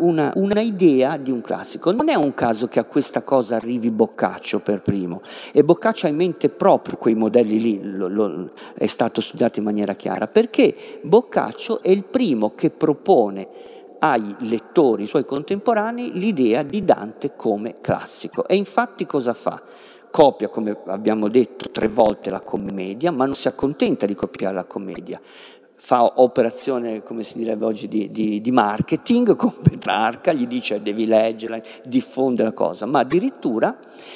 idea di un classico. Non è un caso che a questa cosa arrivi Boccaccio per primo, e Boccaccio ha in mente proprio quei modelli lì, è stato studiato in maniera chiara, perché Boccaccio è il primo che propone ai lettori, i suoi contemporanei, l'idea di Dante come classico. E infatti cosa fa? Copia, come abbiamo detto 3 volte, la commedia, ma non si accontenta di copiare la commedia. Fa operazione, come si direbbe oggi, di marketing con Petrarca, gli dice devi leggerla, diffonde la cosa, ma addirittura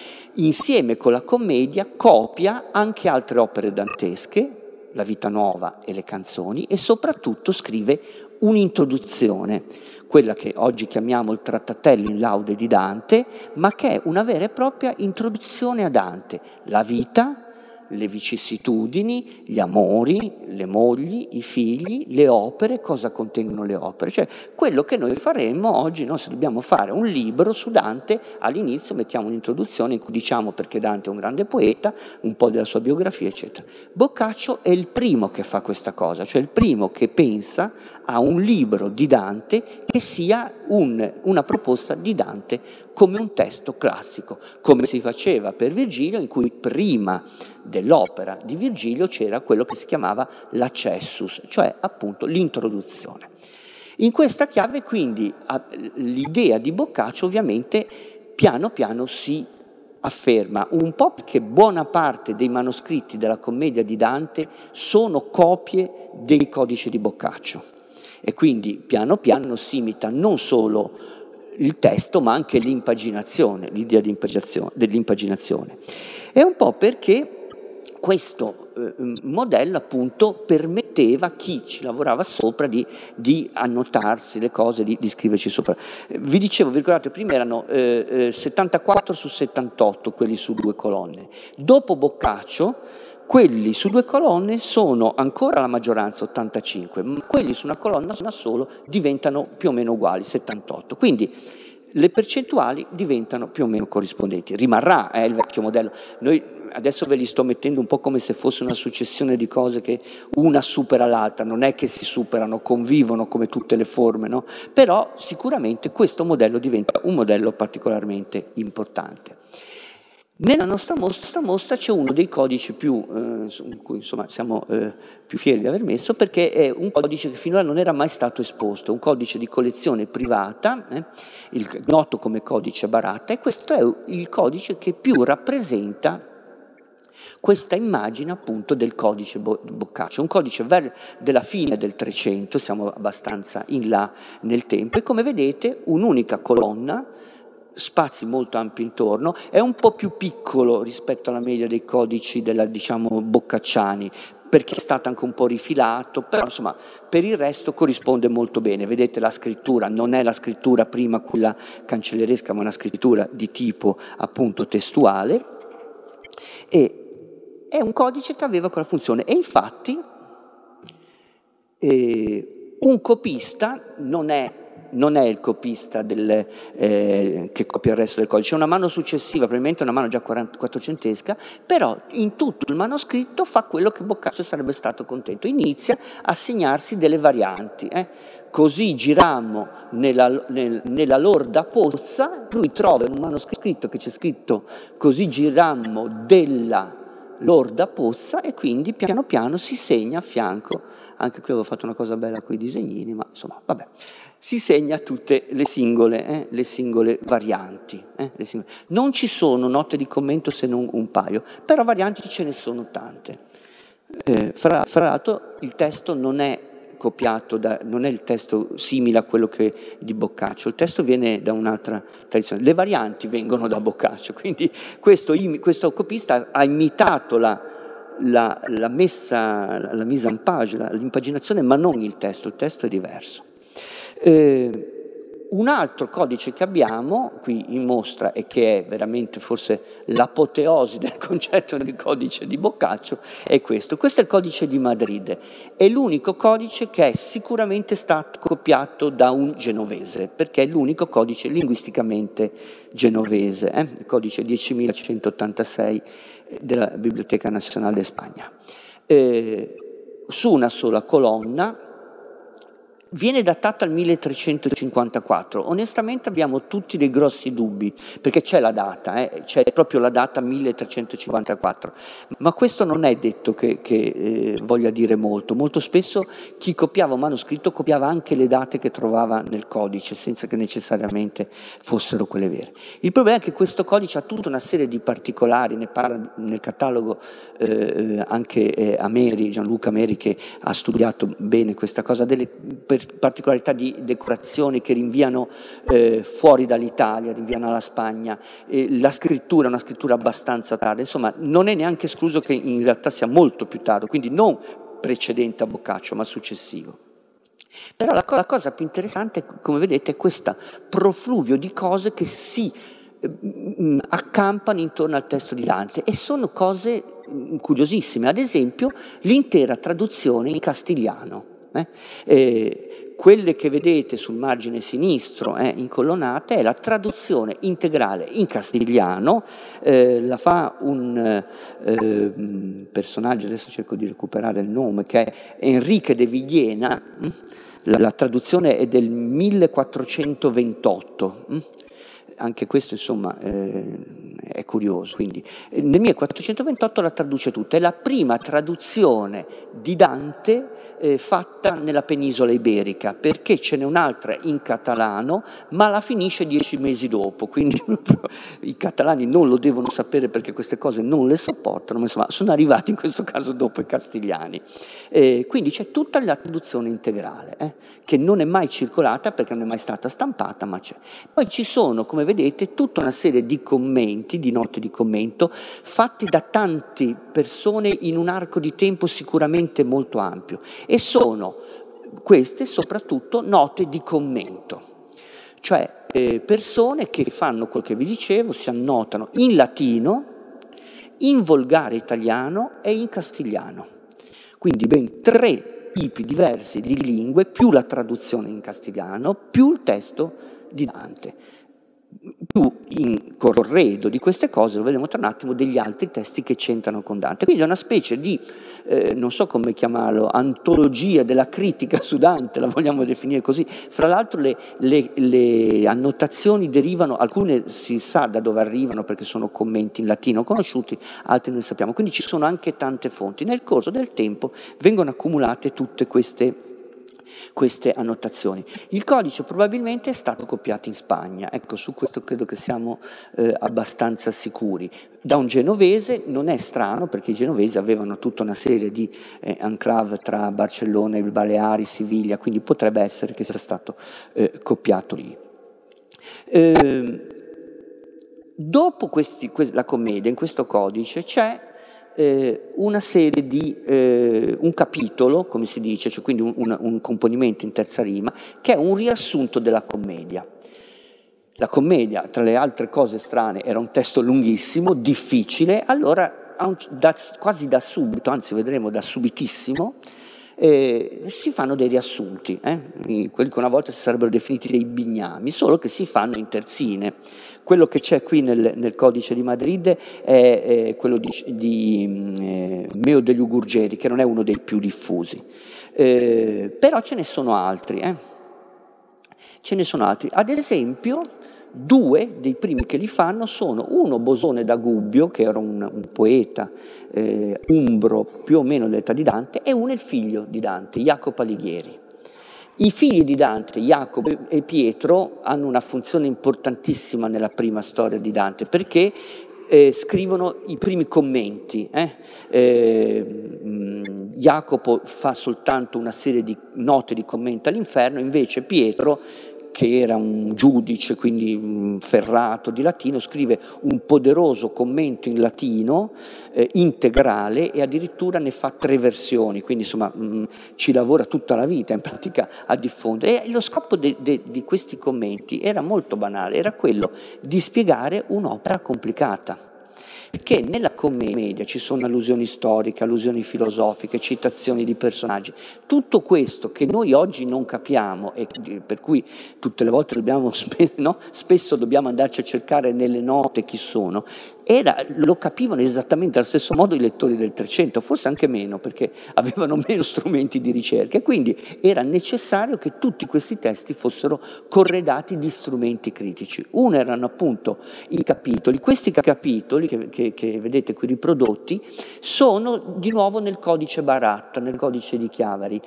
insieme con la commedia copia anche altre opere dantesche, la Vita Nuova e le canzoni, e soprattutto scrive un'introduzione, quella che oggi chiamiamo il Trattatello in laude di Dante, ma che è una vera e propria introduzione a Dante, la vita, le vicissitudini, gli amori, le mogli, i figli, le opere, cosa contengono le opere, cioè quello che noi faremmo oggi, no? Se dobbiamo fare un libro su Dante, all'inizio mettiamo un'introduzione in cui diciamo perché Dante è un grande poeta, un po' della sua biografia, eccetera. Boccaccio è il primo che fa questa cosa, cioè il primo che pensa a un libro di Dante che sia una proposta di Dante come un testo classico, come si faceva per Virgilio, in cui prima dell'opera di Virgilio c'era quello che si chiamava l'accessus, cioè appunto l'introduzione. In questa chiave quindi l'idea di Boccaccio ovviamente piano piano si afferma, un po' perché buona parte dei manoscritti della commedia di Dante sono copie dei codici di Boccaccio, e quindi piano piano si imita non solo il testo ma anche l'impaginazione, l'idea dell'impaginazione. È un po' perché questo modello appunto permetteva a chi ci lavorava sopra di annotarsi le cose, di scriverci sopra. Vi dicevo, vi ricordate, prima erano 74 su 78 quelli su 2 colonne. Dopo Boccaccio quelli su 2 colonne sono ancora la maggioranza, 85, ma quelli su una colonna solo diventano più o meno uguali, 78. Quindi le percentuali diventano più o meno corrispondenti. Rimarrà il vecchio modello. Noi adesso ve li sto mettendo un po' come se fosse una successione di cose che una supera l'altra, non è che si superano, convivono come tutte le forme, no? Però sicuramente questo modello diventa un modello particolarmente importante. Nella nostra mostra c'è uno dei codici su cui insomma siamo più fieri di aver messo, perché è un codice che finora non era mai stato esposto, un codice di collezione privata, noto come codice Baratta, e questo è il codice che più rappresenta questa immagine appunto del codice Boccaccio, un codice della fine del 300, siamo abbastanza in là nel tempo, e come vedete un'unica colonna, spazi molto ampi intorno, è un po' più piccolo rispetto alla media dei codici diciamo boccacciani, perché è stato anche un po' rifilato, però insomma per il resto corrisponde molto bene. Vedete la scrittura, non è la scrittura prima quella cancelleresca, ma una scrittura di tipo appunto testuale, e è un codice che aveva quella funzione. E infatti un copista non è il copista che copia il resto del codice, è una mano successiva, probabilmente una mano già quattrocentesca, però in tutto il manoscritto fa quello che Boccaccio sarebbe stato contento, inizia a segnarsi delle varianti. Così girammo nella lorda pozza, lui trova in un manoscritto che c'è scritto così girammo della lorda pozza, e quindi piano piano si segna a fianco, anche qui avevo fatto una cosa bella con i disegnini, ma insomma vabbè, si segna tutte le singole varianti. Non ci sono note di commento se non un paio, però varianti ce ne sono tante. Fra l'altro il testo non è copiato, non è il testo simile a quello di Boccaccio, il testo viene da un'altra tradizione, le varianti vengono da Boccaccio, quindi questo copista ha imitato la mise en page, l'impaginazione, ma non il testo è diverso. Un altro codice che abbiamo qui in mostra, e che è veramente forse l'apoteosi del concetto di codice di Boccaccio, è questo. Questo è il codice di Madrid, è l'unico codice che è sicuramente stato copiato da un genovese, perché è l'unico codice linguisticamente genovese, il codice 10.186 della Biblioteca Nazionale de Spagna. Su una sola colonna, viene datata al 1354. Onestamente abbiamo tutti dei grossi dubbi, perché c'è la data, c'è proprio la data 1354, ma questo non è detto che voglia dire molto. Molto spesso chi copiava un manoscritto copiava anche le date che trovava nel codice, senza che necessariamente fossero quelle vere. Il problema è che questo codice ha tutta una serie di particolari, ne parla nel catalogo anche Ameri, Gianluca Ameri, che ha studiato bene questa cosa, delle particolarità di decorazioni che rinviano fuori dall'Italia, rinviano alla Spagna, la scrittura è una scrittura abbastanza tarda, insomma non è neanche escluso che in realtà sia molto più tardo, quindi non precedente a Boccaccio ma successivo. Però la cosa più interessante, come vedete, è questo profluvio di cose che si accampano intorno al testo di Dante, e sono cose curiosissime. Ad esempio l'intera traduzione in castigliano. Quelle che vedete sul margine sinistro incolonnate è la traduzione integrale in castigliano, la fa un personaggio, adesso cerco di recuperare il nome, che è Enrique de Villena. La traduzione è del 1428. Anche questo insomma è curioso. Quindi nel 1428 la traduce tutta, è la prima traduzione di Dante fatta nella penisola iberica, perché ce n'è un'altra in catalano ma la finisce 10 mesi dopo, quindi i catalani non lo devono sapere perché queste cose non le sopportano, ma insomma sono arrivati in questo caso dopo i castigliani. Quindi c'è tutta la traduzione integrale, che non è mai circolata perché non è mai stata stampata, ma c'è. Poi ci sono, come vedete, tutta una serie di commenti, di note di commento, fatti da tante persone in un arco di tempo sicuramente molto ampio, e sono queste soprattutto note di commento, cioè persone che fanno quel che vi dicevo, si annotano in latino, in volgare italiano e in castigliano, quindi ben 3 tipi diversi di lingue, più la traduzione in castigliano, più il testo di Dante. Più in corredo di queste cose, lo vedremo tra un attimo, degli altri testi che c'entrano con Dante. Quindi è una specie di, non so come chiamarlo, antologia della critica su Dante, la vogliamo definire così. Fra l'altro le annotazioni derivano, alcune si sa da dove arrivano perché sono commenti in latino conosciuti, altri non sappiamo. Quindi ci sono anche tante fonti. Nel corso del tempo vengono accumulate tutte queste annotazioni. Il codice probabilmente è stato copiato in Spagna, ecco, su questo credo che siamo abbastanza sicuri. Da un genovese, non è strano perché i genovesi avevano tutta una serie di enclave tra Barcellona, il Baleari, Siviglia, quindi potrebbe essere che sia stato copiato lì. Dopo la commedia, in questo codice c'è una serie di un capitolo, come si dice, cioè quindi un componimento in terza rima, che è un riassunto della commedia. La commedia, tra le altre cose strane, era un testo lunghissimo, difficile, allora quasi da subito, anzi vedremo da subitissimo, si fanno dei riassunti, quelli che una volta si sarebbero definiti dei bignami, solo che si fanno in terzine. Quello che c'è qui nel codice di Madrid è quello di Meo degli Ugurgeri, che non è uno dei più diffusi, però ce ne sono altri. Ce ne sono altri. Ad esempio, 2 dei primi che li fanno sono uno Bosone da Gubbio, che era un poeta umbro più o meno dell'età di Dante, e uno è il figlio di Dante, Jacopo Alighieri. I figli di Dante, Jacopo e Pietro, hanno una funzione importantissima nella prima storia di Dante, perché scrivono i primi commenti. Jacopo fa soltanto una serie di note di commento all'inferno, invece Pietro che era un giudice, quindi ferrato di latino, scrive un poderoso commento in latino integrale e addirittura ne fa 3 versioni, quindi insomma ci lavora tutta la vita in pratica a diffondere. E lo scopo di questi commenti era molto banale, era quello di spiegare un'opera complicata. Perché nella commedia ci sono allusioni storiche, allusioni filosofiche, citazioni di personaggi. Tutto questo che noi oggi non capiamo e per cui tutte le volte spesso dobbiamo andarci a cercare nelle note chi sono, lo capivano esattamente allo stesso modo i lettori del Trecento, forse anche meno, perché avevano meno strumenti di ricerca, e quindi era necessario che tutti questi testi fossero corredati di strumenti critici. Uno erano appunto i capitoli. Questi capitoli che vedete qui riprodotti sono di nuovo nel codice Baratta, nel codice di Chiavari,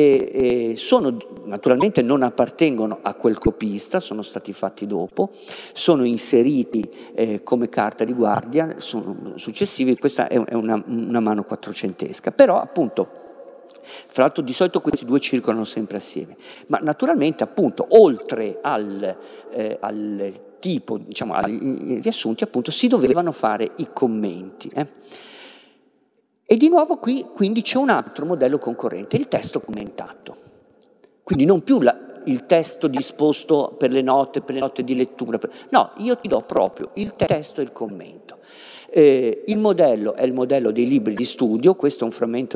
naturalmente non appartengono a quel copista, sono stati fatti dopo, sono inseriti come carta di guardia, sono successivi. Questa è una mano quattrocentesca, però appunto, fra l'altro di solito questi 2 circolano sempre assieme, ma naturalmente appunto oltre al tipo, diciamo, ai riassunti, appunto si dovevano fare i commenti. E di nuovo qui quindi c'è un altro modello concorrente, il testo commentato, quindi non più il testo disposto per le note di lettura, no, io ti do proprio il testo e il commento. Il modello è il modello dei libri di studio. Questo è un frammento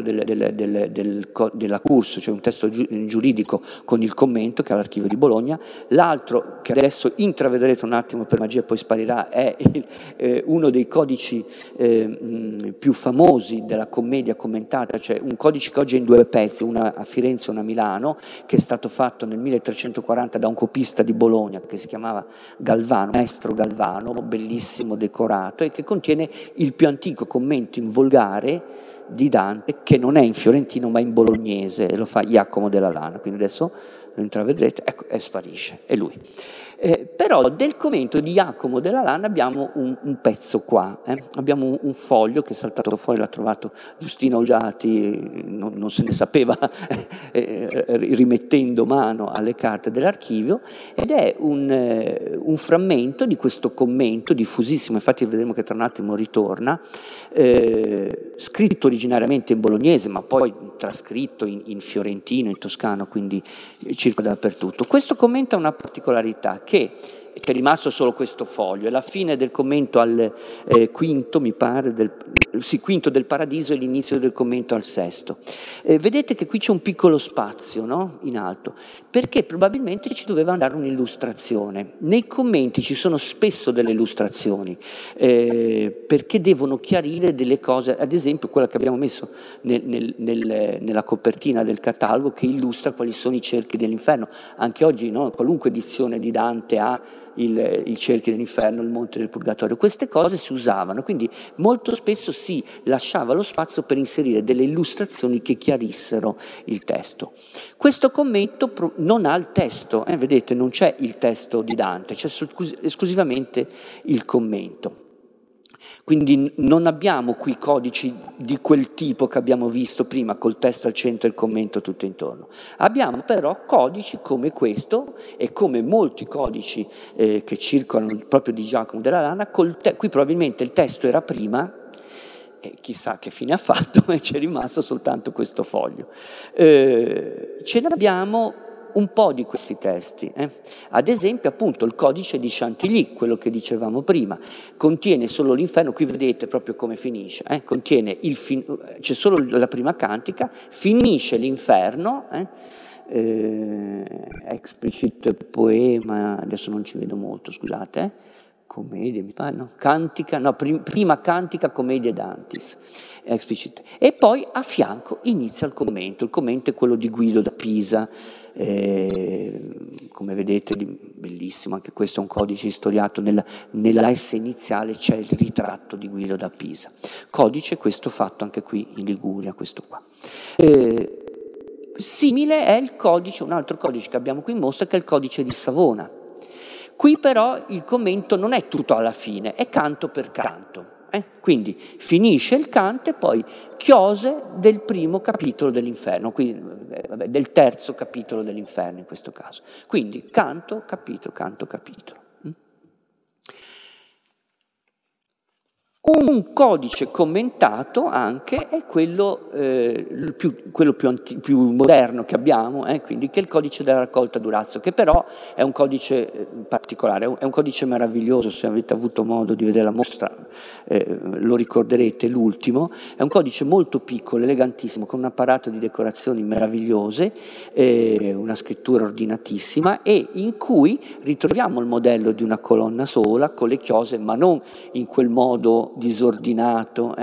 della Curso, cioè un testo giuridico con il commento che è all'Archivio di Bologna. L'altro, che adesso intravedrete un attimo per magia e poi sparirà, è uno dei codici più famosi della commedia commentata, cioè un codice che oggi è in 2 pezzi, una a Firenze e una a Milano, che è stato fatto nel 1340 da un copista di Bologna che si chiamava Galvano, maestro Galvano, bellissimo, decorato, e che contiene il più antico commento in volgare di Dante, che non è in fiorentino ma in bolognese, e lo fa Jacomo della Lana, quindi adesso lo intravedrete, ecco, e sparisce, è lui. Però del commento di Jacomo della Lana abbiamo un pezzo qua, abbiamo un foglio che è saltato fuori, l'ha trovato Giustino Olgiati, non se ne sapeva, rimettendo mano alle carte dell'archivio, ed è un frammento di questo commento diffusissimo, infatti vedremo che tra un attimo ritorna, scritto originariamente in bolognese ma poi trascritto in fiorentino, in toscano, quindi circola dappertutto. Questo commento ha una particolarità, che è rimasto solo questo foglio, è la fine del commento al quinto, mi pare, quinto del Paradiso, e l'inizio del commento al sesto. Vedete che qui c'è un piccolo spazio, no? In alto, perché probabilmente ci doveva andare un'illustrazione. Nei commenti ci sono spesso delle illustrazioni, perché devono chiarire delle cose, ad esempio quella che abbiamo messo nella copertina del catalogo, che illustra quali sono i cerchi dell'inferno. Anche oggi, no? Qualunque edizione di Dante ha i cerchi dell'inferno, il monte del purgatorio. Queste cose si usavano, quindi molto spesso si lasciava lo spazio per inserire delle illustrazioni che chiarissero il testo. Questo commento non ha il testo, vedete, non c'è il testo di Dante, c'è esclusivamente il commento. Quindi non abbiamo qui codici di quel tipo che abbiamo visto prima, col testo al centro e il commento tutto intorno. Abbiamo però codici come questo, e come molti codici che circolano proprio di Giacomo della Lana, qui probabilmente il testo era prima, e chissà che fine ha fatto, e c'è rimasto soltanto questo foglio. Ce ne abbiamo un po' di questi testi, Ad esempio appunto il codice di Chantilly, quello che dicevamo prima, contiene solo l'inferno, qui vedete proprio come finisce, contiene c'è solo la prima cantica, finisce l'inferno, explicit poema, adesso non ci vedo molto, scusate, commedia, mi pare, no? Cantica, no, prima cantica commedia dantis, explicit. E poi a fianco inizia il commento è quello di Guido da Pisa, come vedete, bellissimo, anche questo è un codice istoriato, nella S iniziale c'è il ritratto di Guido da Pisa. Codice questo fatto anche qui in Liguria, questo qua. Simile è il codice, un altro codice che abbiamo qui in mostra, che è il codice di Savona. Qui però il commento non è tutto alla fine, è canto per canto. Quindi finisce il canto e poi chiose del primo capitolo dell'inferno, quindi, del terzo capitolo dell'inferno in questo caso. Quindi canto, capitolo, canto, capitolo. Un codice commentato anche è quello più moderno che abbiamo, quindi che è il codice della raccolta d'Orazio, che però è un codice particolare, è un codice meraviglioso. Se avete avuto modo di vedere la mostra lo ricorderete, l'ultimo. È un codice molto piccolo, elegantissimo, con un apparato di decorazioni meravigliose, una scrittura ordinatissima, e in cui ritroviamo il modello di una colonna sola con le chiose, ma non in quel modo disordinato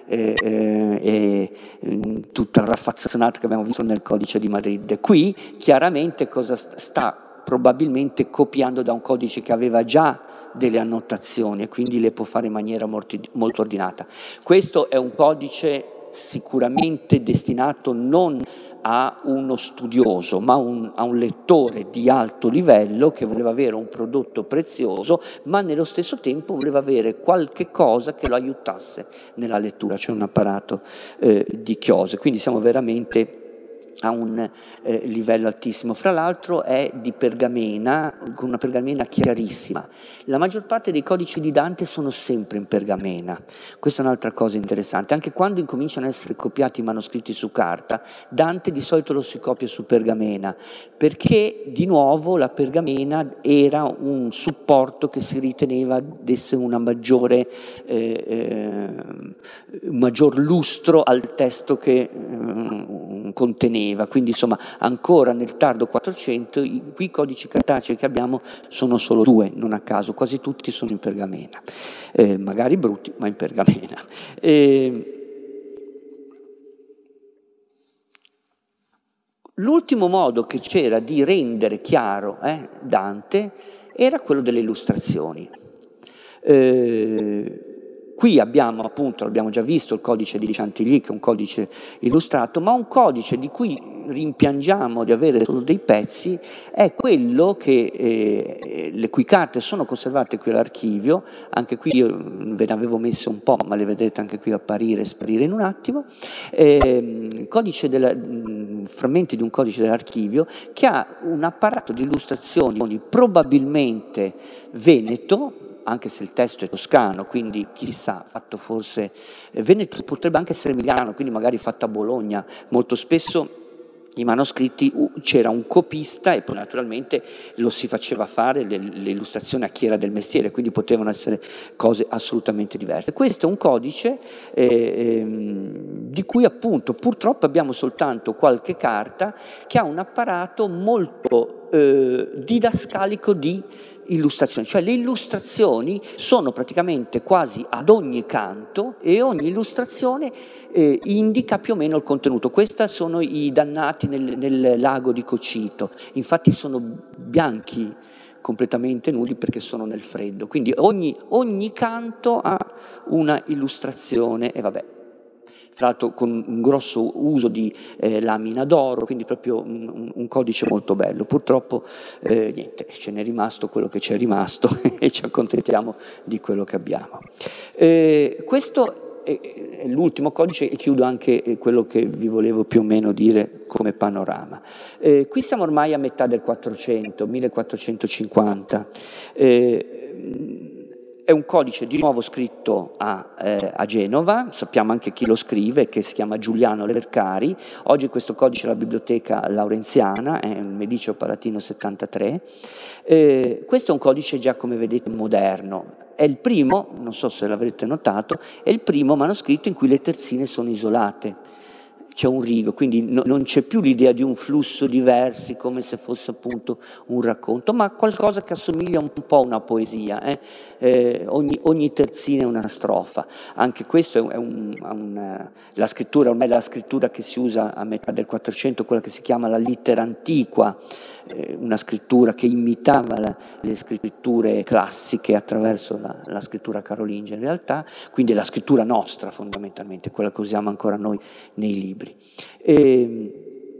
e tutta raffazzonata che abbiamo visto nel codice di Madrid. Qui chiaramente cosa sta probabilmente copiando da un codice che aveva già delle annotazioni e quindi le può fare in maniera molto ordinata. Questo è un codice sicuramente destinato non a uno studioso, ma a un lettore di alto livello che voleva avere un prodotto prezioso, ma nello stesso tempo voleva avere qualche cosa che lo aiutasse nella lettura, cioè un apparato di chiose. Quindi siamo veramente a un livello altissimo. Fra l'altro è di pergamena, con una pergamena chiarissima. La maggior parte dei codici di Dante sono sempre in pergamena. Questa è un'altra cosa interessante. Anche quando incominciano a essere copiati i manoscritti su carta, Dante di solito lo si copia su pergamena, perché di nuovo la pergamena era un supporto che si riteneva desse un maggior lustro al testo che conteneva. Quindi insomma ancora nel tardo 400 i codici cartacei che abbiamo sono solo 2, non a caso, quasi tutti sono in pergamena, magari brutti ma in pergamena. L'ultimo modo che c'era di rendere chiaro Dante era quello delle illustrazioni. Qui abbiamo appunto, l'abbiamo già visto, il codice di Chantilly, che è un codice illustrato, ma un codice di cui rimpiangiamo di avere solo dei pezzi è quello che le cui carte sono conservate qui all'archivio. Anche qui io ve ne avevo messe un po', ma le vedrete anche qui apparire e sparire in un attimo. Frammenti di un codice dell'archivio che ha un apparato di illustrazioni probabilmente veneto, anche se il testo è toscano, quindi chissà, fatto forse veneto, potrebbe anche essere emiliano, quindi magari fatto a Bologna. Molto spesso i manoscritti c'era un copista e poi naturalmente lo si faceva fare le illustrazioni a chi era del mestiere, quindi potevano essere cose assolutamente diverse. Questo è un codice di cui appunto purtroppo abbiamo soltanto qualche carta che ha un apparato molto didascalico di illustrazioni, cioè le illustrazioni sono praticamente quasi ad ogni canto e ogni illustrazione indica più o meno il contenuto. Questi sono i dannati nel lago di Cocito, infatti sono bianchi, completamente nudi perché sono nel freddo, quindi ogni canto ha una illustrazione e vabbè. Tra l'altro con un grosso uso di lamina d'oro, quindi proprio un codice molto bello. Purtroppo niente, ce n'è rimasto quello che c'è rimasto e ci accontentiamo di quello che abbiamo. Questo è l'ultimo codice e chiudo anche quello che vi volevo più o meno dire come panorama. Qui siamo ormai a metà del 400, 1450. È un codice di nuovo scritto a Genova, sappiamo anche chi lo scrive, che si chiama Giuliano Lercari. Oggi questo codice è alla Biblioteca Laurenziana, è il Mediceo Palatino 73. Questo è un codice già, come vedete, moderno. È il primo, non so se l'avrete notato, è il primo manoscritto in cui le terzine sono isolate. C'è un rigo, quindi non c'è più l'idea di un flusso di versi come se fosse appunto un racconto, ma qualcosa che assomiglia un po' a una poesia. Ogni terzina è una strofa. Anche questo è la scrittura, ormai la scrittura che si usa a metà del 400, quella che si chiama la littera antiqua, una scrittura che imitava le scritture classiche attraverso la scrittura carolingia in realtà, quindi è la scrittura nostra fondamentalmente, quella che usiamo ancora noi nei libri.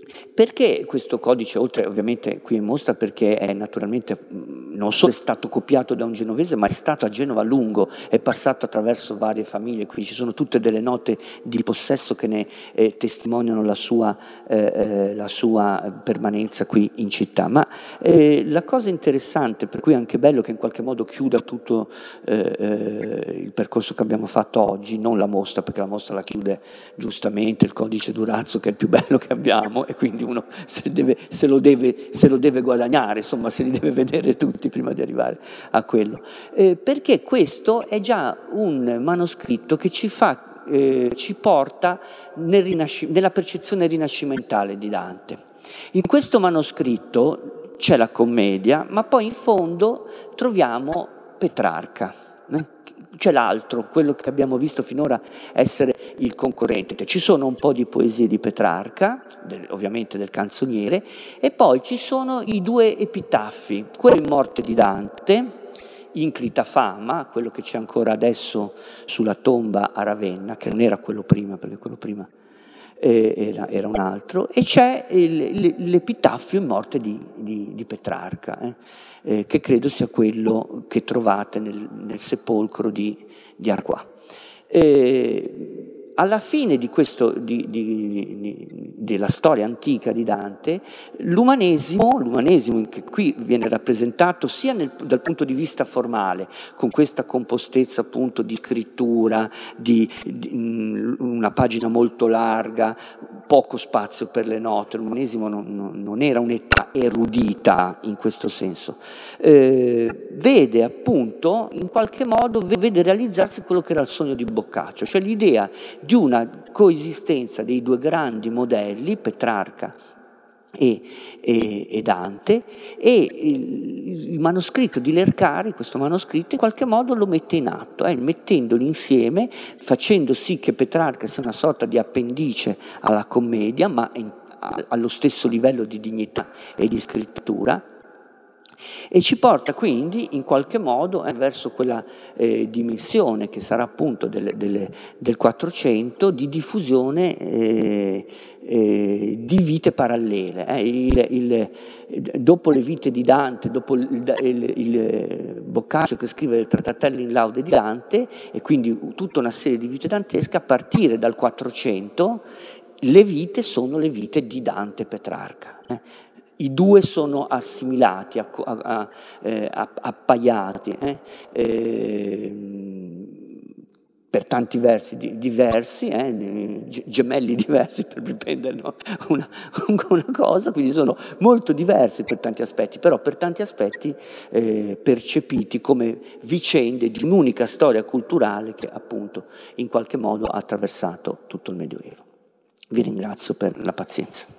Perché questo codice, oltre ovviamente qui in mostra, perché è naturalmente non solo è stato copiato da un genovese, ma è stato a Genova a lungo, è passato attraverso varie famiglie, qui ci sono tutte delle note di possesso che ne testimoniano la sua permanenza qui in città. Ma la cosa interessante, per cui è anche bello che in qualche modo chiuda tutto il percorso che abbiamo fatto oggi, non la mostra, perché la mostra la chiude giustamente il codice Durazzo, che è il più bello che abbiamo, e quindi uno se lo deve guadagnare, insomma, se li deve vedere tutti prima di arrivare a quello. Perché questo è già un manoscritto che ci porta nella percezione rinascimentale di Dante. In questo manoscritto c'è la commedia, ma poi in fondo troviamo Petrarca. C'è l'altro, quello che abbiamo visto finora essere il concorrente. Ci sono un po' di poesie di Petrarca, ovviamente del canzoniere, e poi ci sono i due epitaffi, quello in morte di Dante, Inclita fama, quello che c'è ancora adesso sulla tomba a Ravenna, che non era quello prima, perché quello prima era un altro, e c'è l'epitaffio in morte di Petrarca, che credo sia quello che trovate nel sepolcro di Arquà. Alla fine di della storia antica di Dante, l'umanesimo che qui viene rappresentato sia dal punto di vista formale, con questa compostezza appunto di scrittura, di una pagina molto larga, poco spazio per le note. L'umanesimo non era un'età erudita in questo senso, vede appunto in qualche modo vede realizzarsi quello che era il sogno di Boccaccio, cioè l'idea di una coesistenza dei due grandi modelli, Petrarca e Dante, e il manoscritto di Lercari, questo manoscritto, in qualche modo lo mette in atto, mettendoli insieme, facendo sì che Petrarca sia una sorta di appendice alla commedia, ma allo stesso livello di dignità e di scrittura, e ci porta quindi in qualche modo verso quella dimensione che sarà appunto del 400 di diffusione di vite parallele. Dopo le vite di Dante, dopo il Boccaccio che scrive il Trattatello in laude di Dante, e quindi tutta una serie di vite dantesche, a partire dal 400 le vite sono le vite di Dante e Petrarca. I due sono assimilati, appaiati, per tanti versi diversi, gemelli diversi per riprendere una cosa, quindi sono molto diversi per tanti aspetti, però per tanti aspetti percepiti come vicende di un'unica storia culturale che appunto in qualche modo ha attraversato tutto il Medioevo. Vi ringrazio per la pazienza.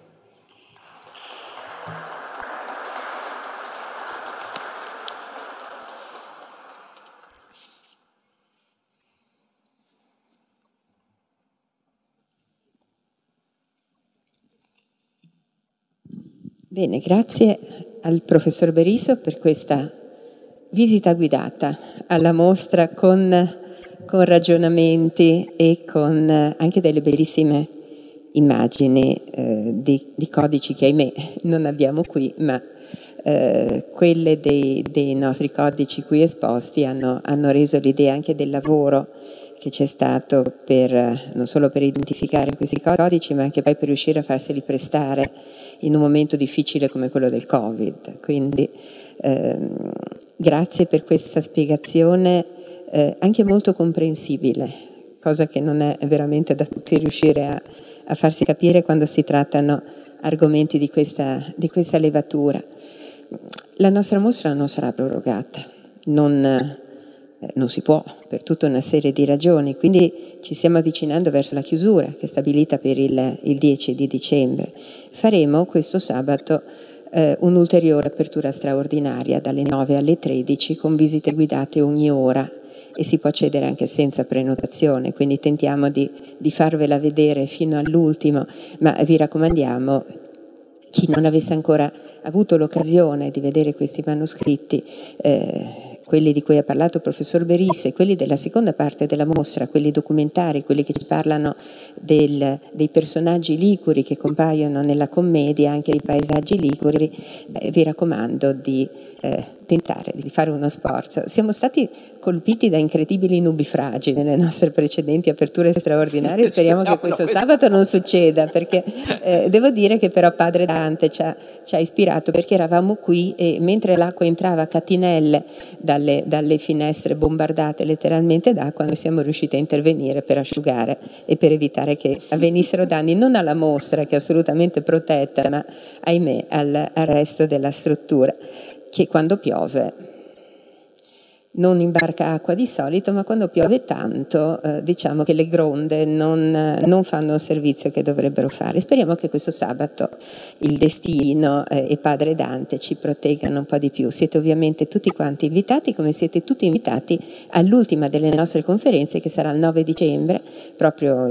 Bene, grazie al professor Berisso per questa visita guidata alla mostra con ragionamenti e con anche delle bellissime immagini di codici che ahimè non abbiamo qui, ma quelle dei nostri codici qui esposti hanno reso l'idea anche del lavoro che c'è stato non solo per identificare questi codici, ma anche poi per riuscire a farseli prestare in un momento difficile come quello del Covid. Quindi grazie per questa spiegazione anche molto comprensibile, cosa che non è veramente da tutti riuscire a farsi capire quando si trattano argomenti di questa levatura. La nostra mostra non sarà prorogata, non si può, per tutta una serie di ragioni, quindi ci stiamo avvicinando verso la chiusura che è stabilita per il 10 di dicembre. Faremo questo sabato un'ulteriore apertura straordinaria dalle 9 alle 13 con visite guidate ogni ora e si può accedere anche senza prenotazione, quindi tentiamo di farvela vedere fino all'ultimo, ma vi raccomandiamo, chi non avesse ancora avuto l'occasione di vedere questi manoscritti, quelli di cui ha parlato il professor Berisso e quelli della seconda parte della mostra, quelli documentari, quelli che ci parlano dei personaggi liguri che compaiono nella commedia, anche dei paesaggi liguri, vi raccomando di tentare di fare uno sforzo. Siamo stati colpiti da incredibili nubifragi nelle nostre precedenti aperture straordinarie, speriamo che questo sabato non succeda, perché devo dire che però Padre Dante ci ha ispirato, perché eravamo qui e mentre l'acqua entrava a catinelle dalle finestre bombardate letteralmente d'acqua, noi siamo riusciti a intervenire per asciugare e per evitare che avvenissero danni non alla mostra, che è assolutamente protetta, ma ahimè al resto della struttura, che quando piove non imbarca acqua di solito, ma quando piove tanto diciamo che le gronde non fanno il servizio che dovrebbero fare. Speriamo che questo sabato il destino e Padre Dante ci proteggano un po' di più. Siete ovviamente tutti quanti invitati, come siete tutti invitati all'ultima delle nostre conferenze, che sarà il 9 dicembre, proprio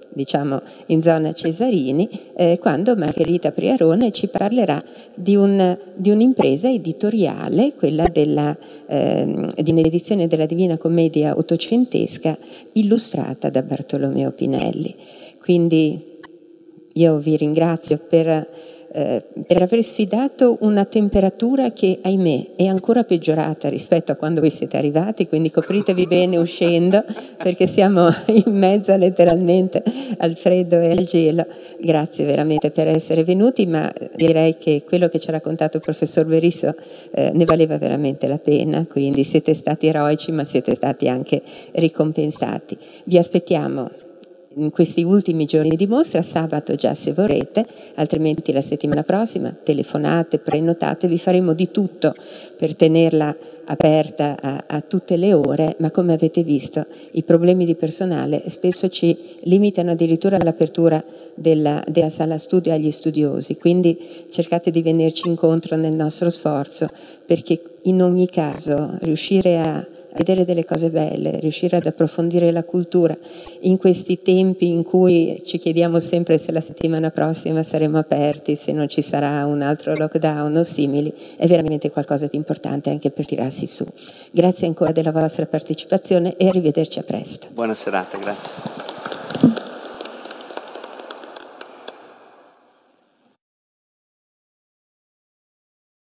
in zona Cesarini, quando Margherita Priarone ci parlerà di un'impresa editoriale, quella di un'edizione della Divina Commedia ottocentesca illustrata da Bartolomeo Pinelli. Quindi io vi ringrazio per aver sfidato una temperatura che, ahimè, è ancora peggiorata rispetto a quando voi siete arrivati, quindi copritevi bene uscendo, perché siamo in mezzo letteralmente al freddo e al gelo. Grazie veramente per essere venuti, ma direi che quello che ci ha raccontato il professor Berisso ne valeva veramente la pena, quindi siete stati eroici, ma siete stati anche ricompensati. Vi aspettiamo in questi ultimi giorni di mostra, sabato già se vorrete, altrimenti la settimana prossima telefonate, prenotate, vi faremo di tutto per tenerla aperta a tutte le ore, ma come avete visto i problemi di personale spesso ci limitano addirittura all'apertura della sala studio agli studiosi, quindi cercate di venirci incontro nel nostro sforzo, perché in ogni caso riuscire a vedere delle cose belle, riuscire ad approfondire la cultura in questi tempi in cui ci chiediamo sempre se la settimana prossima saremo aperti, se non ci sarà un altro lockdown o simili, è veramente qualcosa di importante anche per tirarsi su. Grazie ancora della vostra partecipazione e arrivederci a presto. Buona serata, grazie.